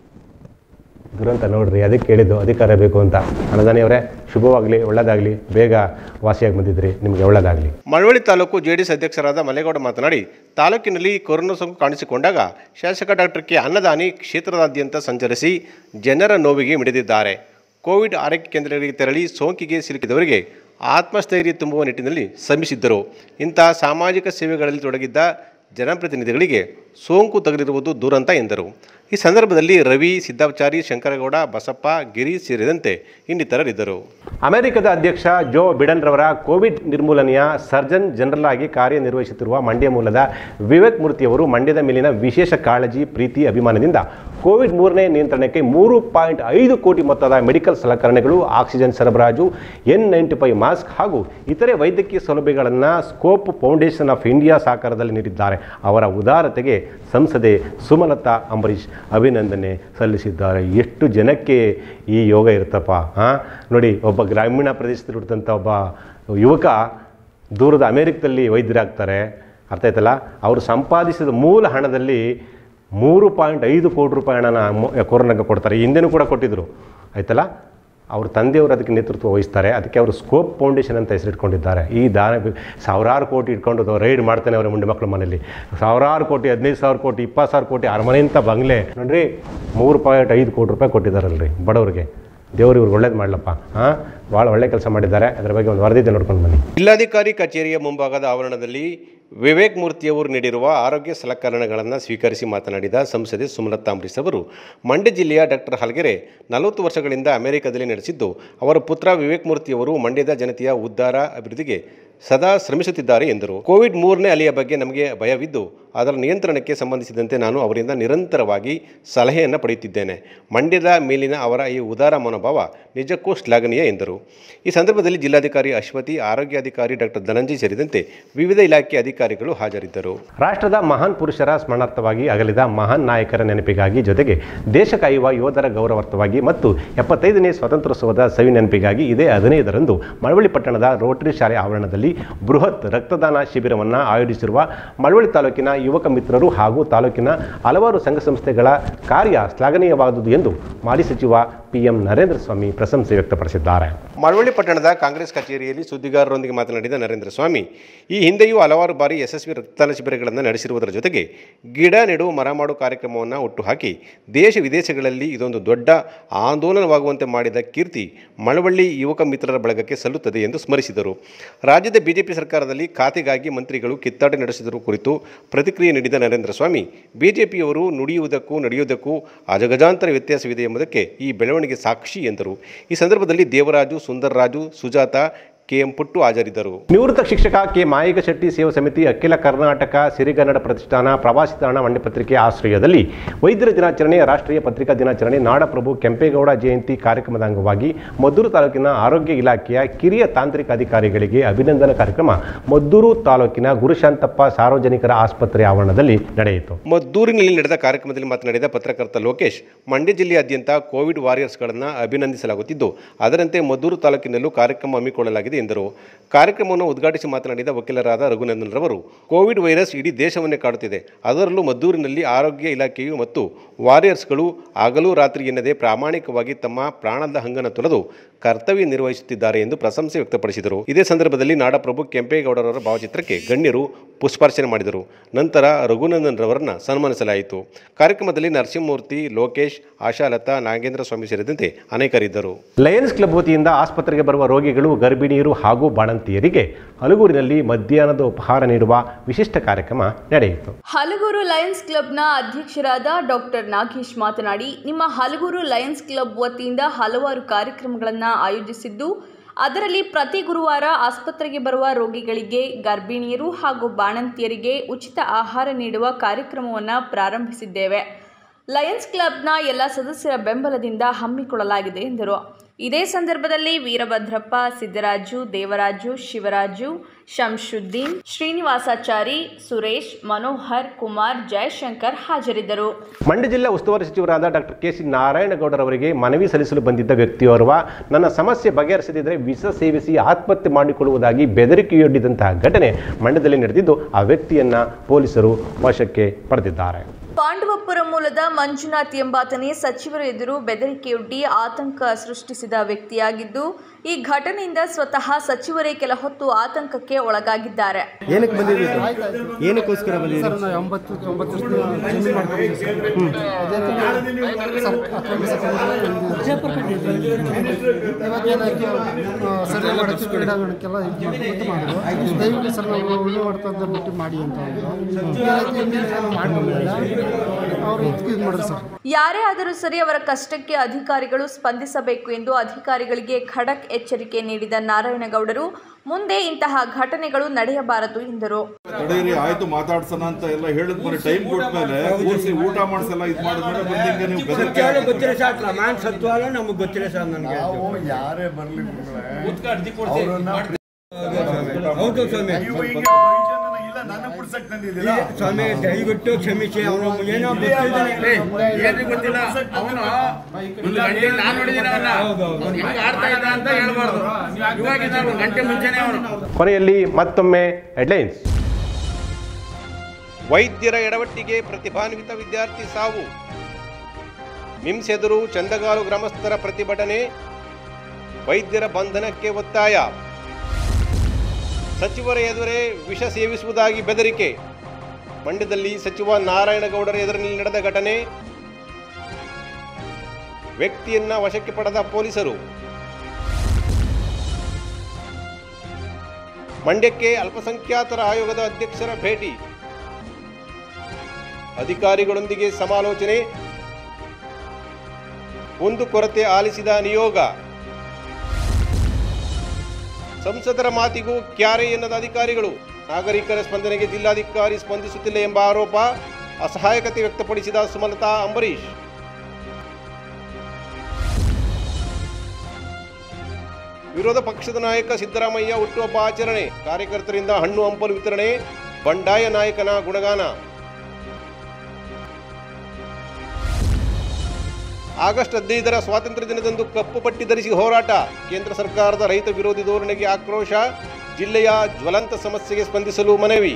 ದುರಂತ. ನೋಡ್ರಿ, ಅದಕ್ಕೆ ಕೇಳಿದ್ದು ಅಧಿಕಾರ ಬೇಕು ಅಂತ. ಅನ್ನದಾನಿಯವರೇ, ಶುಭವಾಗಲಿ, ಒಳ್ಳೆಯದಾಗಲಿ, ಬೇಗ ವಾಸಿಯಾಗಿ ಬಂದಿದ್ರಿ, ನಿಮಗೆ ಒಳ್ಳೆಯದಾಗಲಿ. ಮಳವಳ್ಳಿ ತಾಲೂಕು JDS ಅಧ್ಯಕ್ಷರಾದ ಮಲೇಗೌಡ ಮಾತನಾಡಿ, ತಾಲೂಕಿನಲ್ಲಿ ಕೊರೋನಾ ಸೋಂಕು ಕಾಣಿಸಿಕೊಂಡಾಗ ಶಾಸಕ ಡಾಕ್ಟರ್ ಕೆ ಅನ್ನದಾನಿ ಕ್ಷೇತ್ರದಾದ್ಯಂತ ಸಂಚರಿಸಿ ಜನರ ನೋವಿಗೆ ಮಿಡಿದಿದ್ದಾರೆ. ಕೋವಿಡ್ ಆರೈಕೆ ಕೇಂದ್ರಗಳಿಗೆ ತೆರಳಿ ಸೋಂಕಿಗೆ ಸಿಲುಕಿದವರಿಗೆ ಆತ್ಮಸ್ಥೈರ್ಯ ತುಂಬುವ ನಿಟ್ಟಿನಲ್ಲಿ ಶ್ರಮಿಸಿದ್ದರು. ಇಂತಹ ಸಾಮಾಜಿಕ ಸೇವೆಗಳಲ್ಲಿ ತೊಡಗಿದ್ದ ಜನಪ್ರತಿನಿಧಿಗಳಿಗೆ ಸೋಂಕು ತಗುಲಿರುವುದು ದುರಂತ ಎಂದರು. ಈ ಸಂದರ್ಭದಲ್ಲಿ ರವಿ, ಸಿದ್ದಾಚಾರಿ, ಶಂಕರಗೌಡ, ಬಸಪ್ಪ, ಗಿರಿ ಸೇರಿದಂತೆ ಇನ್ನಿತರರಿದ್ದರು. ಅಮೆರಿಕದ ಅಧ್ಯಕ್ಷ ಜೋ ಬಿಡನ್ ರವರ ಕೋವಿಡ್ ನಿರ್ಮೂಲನೆಯ ಸರ್ಜನ್ ಜನರಲ್ ಆಗಿ ಕಾರ್ಯನಿರ್ವಹಿಸುತ್ತಿರುವ ಮಂಡ್ಯ ಮೂಲದ ವಿವೇಕ್ ಮೂರ್ತಿಯವರು ಮಂಡ್ಯದ ಮೇಲಿನ ವಿಶೇಷ ಕಾಳಜಿ, ಪ್ರೀತಿ, ಅಭಿಮಾನದಿಂದ ಕೋವಿಡ್ 3ನೇ ನಿಯಂತ್ರಣಕ್ಕೆ 3.5 ಕೋಟಿ ಮೊತ್ತದ ಮೆಡಿಕಲ್ ಸಲಕರಣೆಗಳು, ಆಕ್ಸಿಜನ್ ಸರಬರಾಜು, N95 ಮಾಸ್ಕ್ ಹಾಗೂ ಇತರೆ ವೈದ್ಯಕೀಯ ಸೌಲಭ್ಯಗಳನ್ನು ಸ್ಕೋಪ್ ಫೌಂಡೇಶನ್ ಆಫ್ ಇಂಡಿಯಾ ಸಹಕಾರದಲ್ಲಿ ನೀಡಿದ್ದಾರೆ. ಅವರ ಉದಾರತೆಗೆ ಸಂಸದೆ ಸುಮಲತಾ ಅಂಬರೀಶ್ ಅಭಿನಂದನೆ ಸಲ್ಲಿಸಿದ್ದಾರೆ. ಎಷ್ಟು ಜನಕ್ಕೆ ಈ ಯೋಗ ಇರುತ್ತಪ್ಪ. ನೋಡಿ, ಒಬ್ಬ ಗ್ರಾಮೀಣ ಪ್ರದೇಶದಲ್ಲಿರುತ್ತಂಥ ಒಬ್ಬ ಯುವಕ ದೂರದ ಅಮೇರಿಕದಲ್ಲಿ ವೈದ್ಯರಾಗ್ತಾರೆ. ಅರ್ಥ ಆಯ್ತಲ್ಲ, ಅವರು ಸಂಪಾದಿಸಿದ ಮೂಲ ಹಣದಲ್ಲಿ 3.5 ಕೋಟಿ ರೂಪಾಯಿ ಹಣನ ಕೊರೋನಾಗೆ ಕೊಡ್ತಾರೆ. ಹಿಂದೆನೂ ಕೂಡ ಕೊಟ್ಟಿದ್ದರು ಆಯ್ತಲ್ಲ. ಅವ್ರ ತಂದೆಯವರು ಅದಕ್ಕೆ ನೇತೃತ್ವ ವಹಿಸ್ತಾರೆ. ಅದಕ್ಕೆ ಅವರು ಸ್ಕೋಪ್ ಫೌಂಡೇಶನ್ ಅಂತ ಹೆಸರಿಟ್ಕೊಂಡಿದ್ದಾರೆ. ಈ ದಾನ ಸಾವಿರಾರು ಕೋಟಿ ಇಟ್ಕೊಂಡು ರೈಡ್ ಮಾಡ್ತಾನೆ ಅವರ ಮುಂಡೆ ಮಕ್ಕಳ ಮನೇಲಿ. ಸಾವಿರಾರು ಕೋಟಿ, 15,000 ಕೋಟಿ, 20,000 ಕೋಟಿ ಅರಮನೆಯಿಂದ ಬಂಗ್ಲೆ ನೋಡ್ರಿ, 3.5 ಕೋಟಿ ರೂಪಾಯಿ ಕೊಟ್ಟಿದ್ದಾರಲ್ರಿ ಬಡವರಿಗೆ. ದೇವರು ಇವ್ರಿಗೆ ಒಳ್ಳೇದು ಮಾಡಲಪ್ಪ. ಭಾಳ ಒಳ್ಳೆ ಕೆಲಸ ಮಾಡಿದ್ದಾರೆ. ಅದರ ಬಗ್ಗೆ ಒಂದು ವರದಿ ನೋಡ್ಕೊಂಡು ಬನ್ನಿ. ಜಿಲ್ಲಾಧಿಕಾರಿ ಕಚೇರಿಯ ಮುಂಭಾಗದ ಆವರಣದಲ್ಲಿ ವಿವೇಕ್ ಮೂರ್ತಿಯವರು ನೀಡಿರುವ ಆರೋಗ್ಯ ಸಲಕರಣೆಗಳನ್ನು ಸ್ವೀಕರಿಸಿ ಮಾತನಾಡಿದ ಸಂಸದೆ ಸುಮಲತಾ ಅಂಬರೀಶ್ ಅವರು, ಮಂಡ್ಯ ಜಿಲ್ಲೆಯ ಡಾಕ್ಟರ್ ಹಲ್ಗೆರೆ 40 ವರ್ಷಗಳಿಂದ ಅಮೆರಿಕದಲ್ಲಿ ನಡೆಸಿದ್ದು, ಅವರ ಪುತ್ರ ವಿವೇಕ್ ಮೂರ್ತಿಯವರು ಮಂಡ್ಯದ ಜನತೆಯ ಉದ್ಧಾರ, ಅಭಿವೃದ್ಧಿಗೆ ಸದಾ ಶ್ರಮಿಸುತ್ತಿದ್ದಾರೆ ಎಂದರು. ಕೋವಿಡ್ 3ನೇ ಅಲೆಯ ಬಗ್ಗೆ ನಮಗೆ ಭಯವಿದ್ದು ಅದರ ನಿಯಂತ್ರಣಕ್ಕೆ ಸಂಬಂಧಿಸಿದಂತೆ ನಾನು ಅವರಿಂದ ನಿರಂತರವಾಗಿ ಸಲಹೆಯನ್ನು ಪಡೆಯುತ್ತಿದ್ದೇನೆ. ಮಂಡ್ಯದ ಮೇಲಿನ ಅವರ ಈ ಉದಾರ ಮನೋಭಾವ ನಿಜಕ್ಕೂ ಶ್ಲಾಘನೀಯ ಎಂದರು. ಈ ಸಂದರ್ಭದಲ್ಲಿ ಜಿಲ್ಲಾಧಿಕಾರಿ ಅಶ್ವತಿ, ಆರೋಗ್ಯಾಧಿಕಾರಿ ಡಾಕ್ಟರ್ ಧನಂಜಯ್ ಸೇರಿದಂತೆ ವಿವಿಧ ಇಲಾಖೆ ಅಧಿಕಾರಿಗಳು ಹಾಜರಿದ್ದರು. ರಾಷ್ಟ್ರದ ಮಹಾನ್ ಪುರುಷರ ಸ್ಮರಣಾರ್ಥವಾಗಿ ಅಗಲಿದ ಮಹಾನ್ ನಾಯಕರ ನೆನಪಿಗಾಗಿ, ಜೊತೆಗೆ ದೇಶ ಕಾಯುವ ಯೋಧರ ಗೌರವಾರ್ಥವಾಗಿ ಮತ್ತು 75ನೇ ಸ್ವಾತಂತ್ರ್ಯೋತ್ಸವದ ಸವಿ ನೆನಪಿಗಾಗಿ ಇದೇ 15ರಂದು ಮಳವಳ್ಳಿ ಪಟ್ಟಣದ ರೋಟರಿ ಶಾಲೆ ಆವರಣದಲ್ಲಿ ಬೃಹತ್ ರಕ್ತದಾನ ಶಿಬಿರವನ್ನು ಆಯೋಜಿಸಿರುವ ಮಳವಳ್ಳಿ ತಾಲೂಕಿನ ಯುವಕ ಮಿತ್ರರು ಹಾಗೂ ತಾಲೂಕಿನ ಹಲವಾರು ಸಂಘ ಸಂಸ್ಥೆಗಳ ಕಾರ್ಯ ಶ್ಲಾಘನೀಯವಾದುದು ಎಂದು ಮಾಜಿ ಸಚಿವ PM ನರೇಂದ್ರ ಸ್ವಾಮಿ ಪ್ರಶಂಸೆ ವ್ಯಕ್ತಪಡಿಸಿದ್ದಾರೆ. ಮಳವಳ್ಳಿ ಪಟ್ಟಣದ ಕಾಂಗ್ರೆಸ್ ಕಚೇರಿಯಲ್ಲಿ ಸುದ್ದಿಗಾರರೊಂದಿಗೆ ಮಾತನಾಡಿದ ನರೇಂದ್ರ ಸ್ವಾಮಿ, ಈ ಹಿಂದೆಯೂ ಹಲವಾರು ಬಾರಿ ಯಶಸ್ವಿ ರಕ್ತದಾನ ಶಿಬಿರಗಳನ್ನು ನಡೆಸಿರುವುದರ ಜೊತೆಗೆ ಗಿಡ ನೆಡು ಮರ ಮಾಡು ಕಾರ್ಯಕ್ರಮವನ್ನು ಹುಟ್ಟುಹಾಕಿ ದೇಶ ವಿದೇಶಗಳಲ್ಲಿ ಇದೊಂದು ದೊಡ್ಡ ಆಂದೋಲನವಾಗುವಂತೆ ಮಾಡಿದ ಕೀರ್ತಿ ಮಳವಳ್ಳಿ ಯುವಕ ಮಿತ್ರರ ಬಳಗಕ್ಕೆ ಸಲ್ಲುತ್ತದೆ ಎಂದು ಸ್ಮರಿಸಿದರು. ರಾಜ್ಯದ ಬಿಜೆಪಿ ಸರ್ಕಾರದಲ್ಲಿ ಖಾತೆಗಾಗಿ ಮಂತ್ರಿಗಳು ಕಿತ್ತಾಟ ನಡೆಸಿದರು ಕುರಿತು ಪ್ರತಿಕ್ರಿಯೆ ನೀಡಿದ ನರೇಂದ್ರ ಸ್ವಾಮಿ, ಬಿಜೆಪಿಯವರು ನುಡಿಯುವುದಕ್ಕೂ ನಡೆಯುವುದಕ್ಕೂ ಅಜಗಜಾಂತರ ವ್ಯತ್ಯಾಸವಿದೆ ಎಂಬುದಕ್ಕೆ ಈ ಬೆಳವಣಿಗೆ ಸಾಕ್ಷಿ ಎಂದರು. ಈ ಸಂದರ್ಭದಲ್ಲಿ ದೇವರಾಜು, ಸುಂದರರಾಜು, ಸುಜಾತ, KM ಪುಟ್ಟು ಹಾಜರಿದ್ದರು. ನಿವೃತ್ತ ಶಿಕ್ಷಕ ಕೆ ಮಾಯಿಗ ಶೆಟ್ಟಿ ಸೇವಾ ಸಮಿತಿ, ಅಖಿಲ ಕರ್ನಾಟಕ ಸಿರಿಗನ್ನಡ ಪ್ರತಿಷ್ಠಾನ, ಪ್ರವಾಸಿ ತಾಣ ಮಂಡ್ಯ ಪತ್ರಿಕೆ ಆಶ್ರಯದಲ್ಲಿ ವೈದ್ಯರ ದಿನಾಚರಣೆ, ರಾಷ್ಟ್ರೀಯ ಪತ್ರಿಕಾ ದಿನಾಚರಣೆ, ನಾಡಪ್ರಭು ಕೆಂಪೇಗೌಡ ಜಯಂತಿ ಕಾರ್ಯಕ್ರಮದ ಅಂಗವಾಗಿ ಮದ್ದೂರು ತಾಲೂಕಿನ ಆರೋಗ್ಯ ಇಲಾಖೆಯ ಕಿರಿಯ ತಾಂತ್ರಿಕ ಅಧಿಕಾರಿಗಳಿಗೆ ಅಭಿನಂದನಾ ಕಾರ್ಯಕ್ರಮ ಮದ್ದೂರು ತಾಲೂಕಿನ ಗುರುಶಾಂತಪ್ಪ ಸಾರ್ವಜನಿಕರ ಆಸ್ಪತ್ರೆ ಆವರಣದಲ್ಲಿ ನಡೆಯಿತು. ಮದ್ದೂರಿನಲ್ಲಿ ನಡೆದ ಕಾರ್ಯಕ್ರಮದಲ್ಲಿ ಮಾತನಾಡಿದ ಪತ್ರಕರ್ತ ಲೋಕೇಶ್, ಮಂಡ್ಯ ಜಿಲ್ಲೆಯಾದ್ಯಂತ ಕೋವಿಡ್ ವಾರಿಯರ್ಸ್ಗಳನ್ನು ಅಭಿನಂದಿಸಲಾಗುತ್ತಿದ್ದು, ಅದರಂತೆ ಮದ್ದೂರು ತಾಲೂಕಿನಲ್ಲೂ ಕಾರ್ಯಕ್ರಮ ಹಮ್ಮಿಕೊಳ್ಳಲಾಗಿದೆ ಎಂದರು. ಕಾರ್ಯಕ್ರಮವನ್ನು ಉದ್ಘಾಟಿಸಿ ಮಾತನಾಡಿದ ವಕೀಲರಾದ ರಘುನಂದನ್ ರವರು, ಕೋವಿಡ್ ವೈರಸ್ ಇಡೀ ದೇಶವನ್ನೇ ಕಾಡುತ್ತಿದೆ. ಅದರಲ್ಲೂ ಮದ್ದೂರಿನಲ್ಲಿ ಆರೋಗ್ಯ ಇಲಾಖೆಯು ಮತ್ತು ವಾರಿಯರ್ಸ್ಗಳು ಹಗಲು ರಾತ್ರಿ ಎನ್ನದೇ ಪ್ರಾಮಾಣಿಕವಾಗಿ ತಮ್ಮ ಪ್ರಾಣದ ಹಂಗನ್ನು ತೊರೆದು ಕರ್ತವ್ಯ ನಿರ್ವಹಿಸುತ್ತಿದ್ದಾರೆ ಎಂದು ಪ್ರಶಂಸೆ ವ್ಯಕ್ತಪಡಿಸಿದರು. ಇದೇ ಸಂದರ್ಭದಲ್ಲಿ ನಾಡಪ್ರಭು ಕೆಂಪೇಗೌಡರವರ ಭಾವಚಿತ್ರಕ್ಕೆ ಗಣ್ಯರು ಪುಷ್ಪಾರ್ಚನೆ ಮಾಡಿದರು. ನಂತರ ರಘುನಂದನ್ ರವರನ್ನು ಸನ್ಮಾನಿಸಲಾಯಿತು. ಕಾರ್ಯಕ್ರಮದಲ್ಲಿ ನರಸಿಂಹಮೂರ್ತಿ, ಲೋಕೇಶ್, ಆಶಾಲತಾ, ನಾಗೇಂದ್ರ ಸ್ವಾಮಿ ಸೇರಿದಂತೆ ಅನೇಕರಿದ್ದರು. ಲಯನ್ಸ್ ಕ್ಲಬ್ ವತಿಯಿಂದ ಆಸ್ಪತ್ರೆಗೆ ಬರುವ ರೋಗಿಗಳು, ಗರ್ಭಿಣಿಯರು ಬಾಣಂತಿಯರು ಹಾಗೂ ಬಾಣಂತಿಯರಿಗೆ ಹಲಗೂರಿನಲ್ಲಿ ಮಧ್ಯಾಹ್ನದ ಉಪಹಾರ ನೀಡುವ ವಿಶಿಷ್ಟ ಕಾರ್ಯಕ್ರಮ ನಡೆಯಿತು. ಹಲಗೂರು ಲಯನ್ಸ್ ಕ್ಲಬ್ನ ಅಧ್ಯಕ್ಷರಾದ ಡಾಕ್ಟರ್ ನಾಗೇಶ್ ಮಾತನಾಡಿ, ನಿಮ್ಮ ಹಲಗೂರು ಲಯನ್ಸ್ ಕ್ಲಬ್ ವತಿಯಿಂದ ಹಲವಾರು ಕಾರ್ಯಕ್ರಮಗಳನ್ನು ಆಯೋಜಿಸಿದ್ದು, ಅದರಲ್ಲಿ ಪ್ರತಿ ಗುರುವಾರ ಆಸ್ಪತ್ರೆಗೆ ಬರುವ ರೋಗಿಗಳಿಗೆ, ಗರ್ಭಿಣಿಯರು ಹಾಗೂ ಬಾಣಂತಿಯರಿಗೆ ಉಚಿತ ಆಹಾರ ನೀಡುವ ಕಾರ್ಯಕ್ರಮವನ್ನು ಪ್ರಾರಂಭಿಸಿದ್ದೇವೆ. ಲಯನ್ಸ್ ಕ್ಲಬ್ನ ಎಲ್ಲ ಸದಸ್ಯರ ಬೆಂಬಲದಿಂದ ಹಮ್ಮಿಕೊಳ್ಳಲಾಗಿದೆ ಎಂದರು. ಇದೇ ಸಂದರ್ಭದಲ್ಲಿ ವೀರಭದ್ರಪ್ಪ, ಸಿದ್ದರಾಜು, ದೇವರಾಜು, ಶಿವರಾಜು, ಶಂಶುದ್ದೀನ್, ಶ್ರೀನಿವಾಸಾಚಾರಿ, ಸುರೇಶ್, ಮನೋಹರ್, ಕುಮಾರ್, ಜಯಶಂಕರ್ ಹಾಜರಿದ್ದರು. ಮಂಡ್ಯ ಜಿಲ್ಲಾ ಉಸ್ತುವಾರಿ ಸಚಿವರಾದ ಡಾಕ್ಟರ್ ಕೆ.ಸಿ. ನಾರಾಯಣಗೌಡರವರಿಗೆ ಮನವಿ ಸಲ್ಲಿಸಲು ಬಂದಿದ್ದ ವ್ಯಕ್ತಿಯೋರ್ವ ನನ್ನ ಸಮಸ್ಯೆ ಬಗೆಹರಿಸದಿದ್ದರೆ ವಿಷ ಸೇವಿಸಿ ಆತ್ಮಹತ್ಯೆ ಮಾಡಿಕೊಳ್ಳುವುದಾಗಿ ಬೆದರಿಕೆಯೊಡ್ಡಿದಂತಹ ಘಟನೆ ಮಂಡ್ಯದಲ್ಲಿ ನಡೆದಿದ್ದು, ಆ ವ್ಯಕ್ತಿಯನ್ನ ಪೊಲೀಸರು ವಶಕ್ಕೆ ಪಡೆದಿದ್ದಾರೆ. ಪಾಂಡವಪುರ ಮೂಲದ ಮಂಜುನಾಥ್ ಎಂಬಾತನೇ ಸಚಿವರ ಎದುರು ಬೆದರಿಕೆಯೊಡ್ಡಿ ಆತಂಕ ಸೃಷ್ಟಿಸಿದ ವ್ಯಕ್ತಿಯಾಗಿದ್ದು, ಈ ಘಟನೆಯಿಂದ ಸ್ವತಃ ಸಚಿವರೇ ಕೆಲ ಹೊತ್ತು ಆತಂಕಕ್ಕೆ ಒಳಗಾಗಿದ್ದಾರೆ. ಏನಕ್ಕೆ ಬಂದಿದ್ದೀರಿ? ಏನಕ್ಕೋಸ್ಕರ ಬಂದಿದ್ದೀರಿ? ಯಾರೇ ಆದರೂ ಸರಿ ಅವರ ಕಷ್ಟಕ್ಕೆ ಅಧಿಕಾರಿಗಳು ಸ್ಪಂದಿಸಬೇಕು ಎಂದು ಅಧಿಕಾರಿಗಳಿಗೆ ಖಡಕ್ ಎಚ್ಚರಿಕೆ ನೀಡಿದ ನಾರಾಯಣಗೌಡರು ಮುಂದೆ ಇಂತಹ ಘಟನೆಗಳು ನಡೆಯಬಾರದು ಎಂದರು. ಆಯ್ತು ಮಾತಾಡ್ಸೋಣ ಅಂತ ಎಲ್ಲ ಹೇಳಿದ್ ಬರೀ ಟೈಮ್ ಕೊಟ್ಮೇಲೆ ಕೂರಿಸಿ ಊಟ ಮಾಡಿಸಲ್ಲ ಇದು ಮಾಡಿದ್ಮೇಲೆ ಬಂದಿಂಗೆ ನೀವು ಗೊತ್ತಿಲ್ಲ ಸರ್, ಪ್ರಮಾಣ ಸತ್ವಾಲ ನಮಗೆ ಗೊತ್ತಿಲ್ಲ ಸರ್. ನನಗೆ ಯಾರೇ ಬರ್ಲಿ ಹೌದು ಸ್ವಾಮಿ, ದಯವಿಟ್ಟು ಕ್ಷಮಿಸಿ. ಅವನು ಏನೋ ಗೊತ್ತಿಲ್ಲ, ಕೊನೆಯಲ್ಲಿ ಮತ್ತೊಮ್ಮೆ ಹೆಡ್ಲೈನ್ಸ್. ವೈದ್ಯರ ಎಡವಟ್ಟಿಗೆ ಪ್ರತಿಭಾನ್ವಿತ ವಿದ್ಯಾರ್ಥಿ ಸಾವು. ಮಿಮ್ಸ್ ಎದುರು ಚಂದಗಾಲು ಗ್ರಾಮಸ್ಥರ ಪ್ರತಿಭಟನೆ. ವೈದ್ಯರ ಬಂಧನಕ್ಕೆ ಒತ್ತಾಯ. ಸಚಿವರ ಎದುರೇ ವಿಷ ಸೇವಿಸುವುದಾಗಿ ಬೆದರಿಕೆ. ಮಂಡ್ಯದಲ್ಲಿ ಸಚಿವ ನಾರಾಯಣಗೌಡರ ಎದುರಿನಲ್ಲಿ ನಡೆದ ಘಟನೆ. ವ್ಯಕ್ತಿಯನ್ನ ವಶಕ್ಕೆ ಪಡೆದ ಪೊಲೀಸರು. ಮಂಡ್ಯಕ್ಕೆ ಅಲ್ಪಸಂಖ್ಯಾತರ ಆಯೋಗದ ಅಧ್ಯಕ್ಷರ ಭೇಟಿ. ಅಧಿಕಾರಿಗಳೊಂದಿಗೆ ಸಮಾಲೋಚನೆ. ಕುಂದುಕೊರತೆ ಆಲಿಸಿದ ನಿಯೋಗ. ಸಂಸದರ ಮಾತಿಗೂ ಕ್ಯಾರೆ ಎನ್ನದ ಅಧಿಕಾರಿಗಳು. ನಾಗರಿಕರ ಸ್ಪಂದನೆಗೆ ಜಿಲ್ಲಾಧಿಕಾರಿ ಸ್ಪಂದಿಸುತ್ತಿಲ್ಲ ಎಂಬ ಆರೋಪ. ಅಸಹಾಯಕತೆ ವ್ಯಕ್ತಪಡಿಸಿದ ಸುಮಲತಾ ಅಂಬರೀಶ್. ವಿರೋಧ ಪಕ್ಷದ ನಾಯಕ ಸಿದ್ದರಾಮಯ್ಯ ಹುಟ್ಟುಹಬ್ಬ ಆಚರಣೆ. ಕಾರ್ಯಕರ್ತರಿಂದ ಹಣ್ಣು ಹಂಪಲು ವಿತರಣೆ. ಬಂಡಾಯ ನಾಯಕನ ಗುಣಗಾನ. ಆಗಸ್ಟ್ 15ರ ಸ್ವಾತಂತ್ರ್ಯ ದಿನದಂದು ಕಪ್ಪು ಪಟ್ಟಿ ಧರಿಸಿ ಹೋರಾಟ. ಕೇಂದ್ರ ಸರ್ಕಾರದ ರೈತ ವಿರೋಧಿ ಧೋರಣೆಗೆ ಆಕ್ರೋಶ. ಜಿಲ್ಲೆಯ ಜ್ವಲಂತ ಸಮಸ್ಯೆಗೆ ಸ್ಪಂದಿಸಲು ಮನವಿ.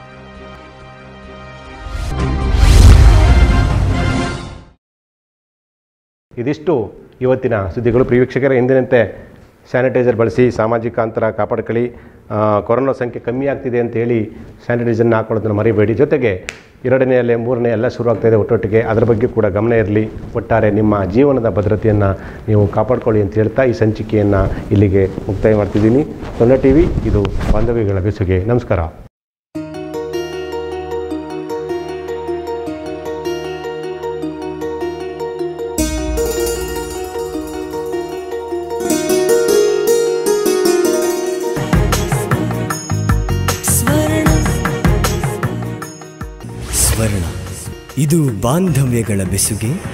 ಇದಿಷ್ಟು ಇವತ್ತಿನ ಸುದ್ದಿಗಳು. ಪ್ರಿಯ ವೀಕ್ಷಕರೇ, ಎಂದಿನಂತೆ ಸ್ಯಾನಿಟೈಸರ್ ಬಳಸಿ, ಸಾಮಾಜಿಕ ಅಂತರ ಕಾಪಾಡಿಕೊಳ್ಳಿ. ಕೊರೋನಾ ಸಂಖ್ಯೆ ಕಮ್ಮಿ ಆಗ್ತಿದೆ ಅಂತ ಹೇಳಿ ಸ್ಯಾನಿಟೈಸರ್ನ ಹಾಕೊಳ್ಳೋದನ್ನು ಮರಿಬೇಡಿ. ಜೊತೆಗೆ 2ನೇ ಅಲೆ 3ನೇ ಎಲ್ಲ ಶುರುವಾಗ್ತಾಯಿದೆ ಒಟ್ಟೊಟ್ಟಿಗೆ. ಅದರ ಬಗ್ಗೆ ಕೂಡ ಗಮನ ಇರಲಿ. ಒಟ್ಟಾರೆ ನಿಮ್ಮ ಜೀವನದ ಭದ್ರತೆಯನ್ನು ನೀವು ಕಾಪಾಡಿಕೊಳ್ಳಿ ಅಂತ ಹೇಳ್ತಾ ಈ ಸಂಚಿಕೆಯನ್ನು ಇಲ್ಲಿಗೆ ಮುಕ್ತಾಯ ಮಾಡ್ತಿದ್ದೀನಿ. ಸೊನ್ನೆ ಟಿವಿ, ಇದು ಬಾಂಧವ್ಯಗಳ ಬೆಸುಗೆ. ನಮಸ್ಕಾರ. ಇದು ಬಾಂಧವ್ಯಗಳ ಬೆಸುಗೆ.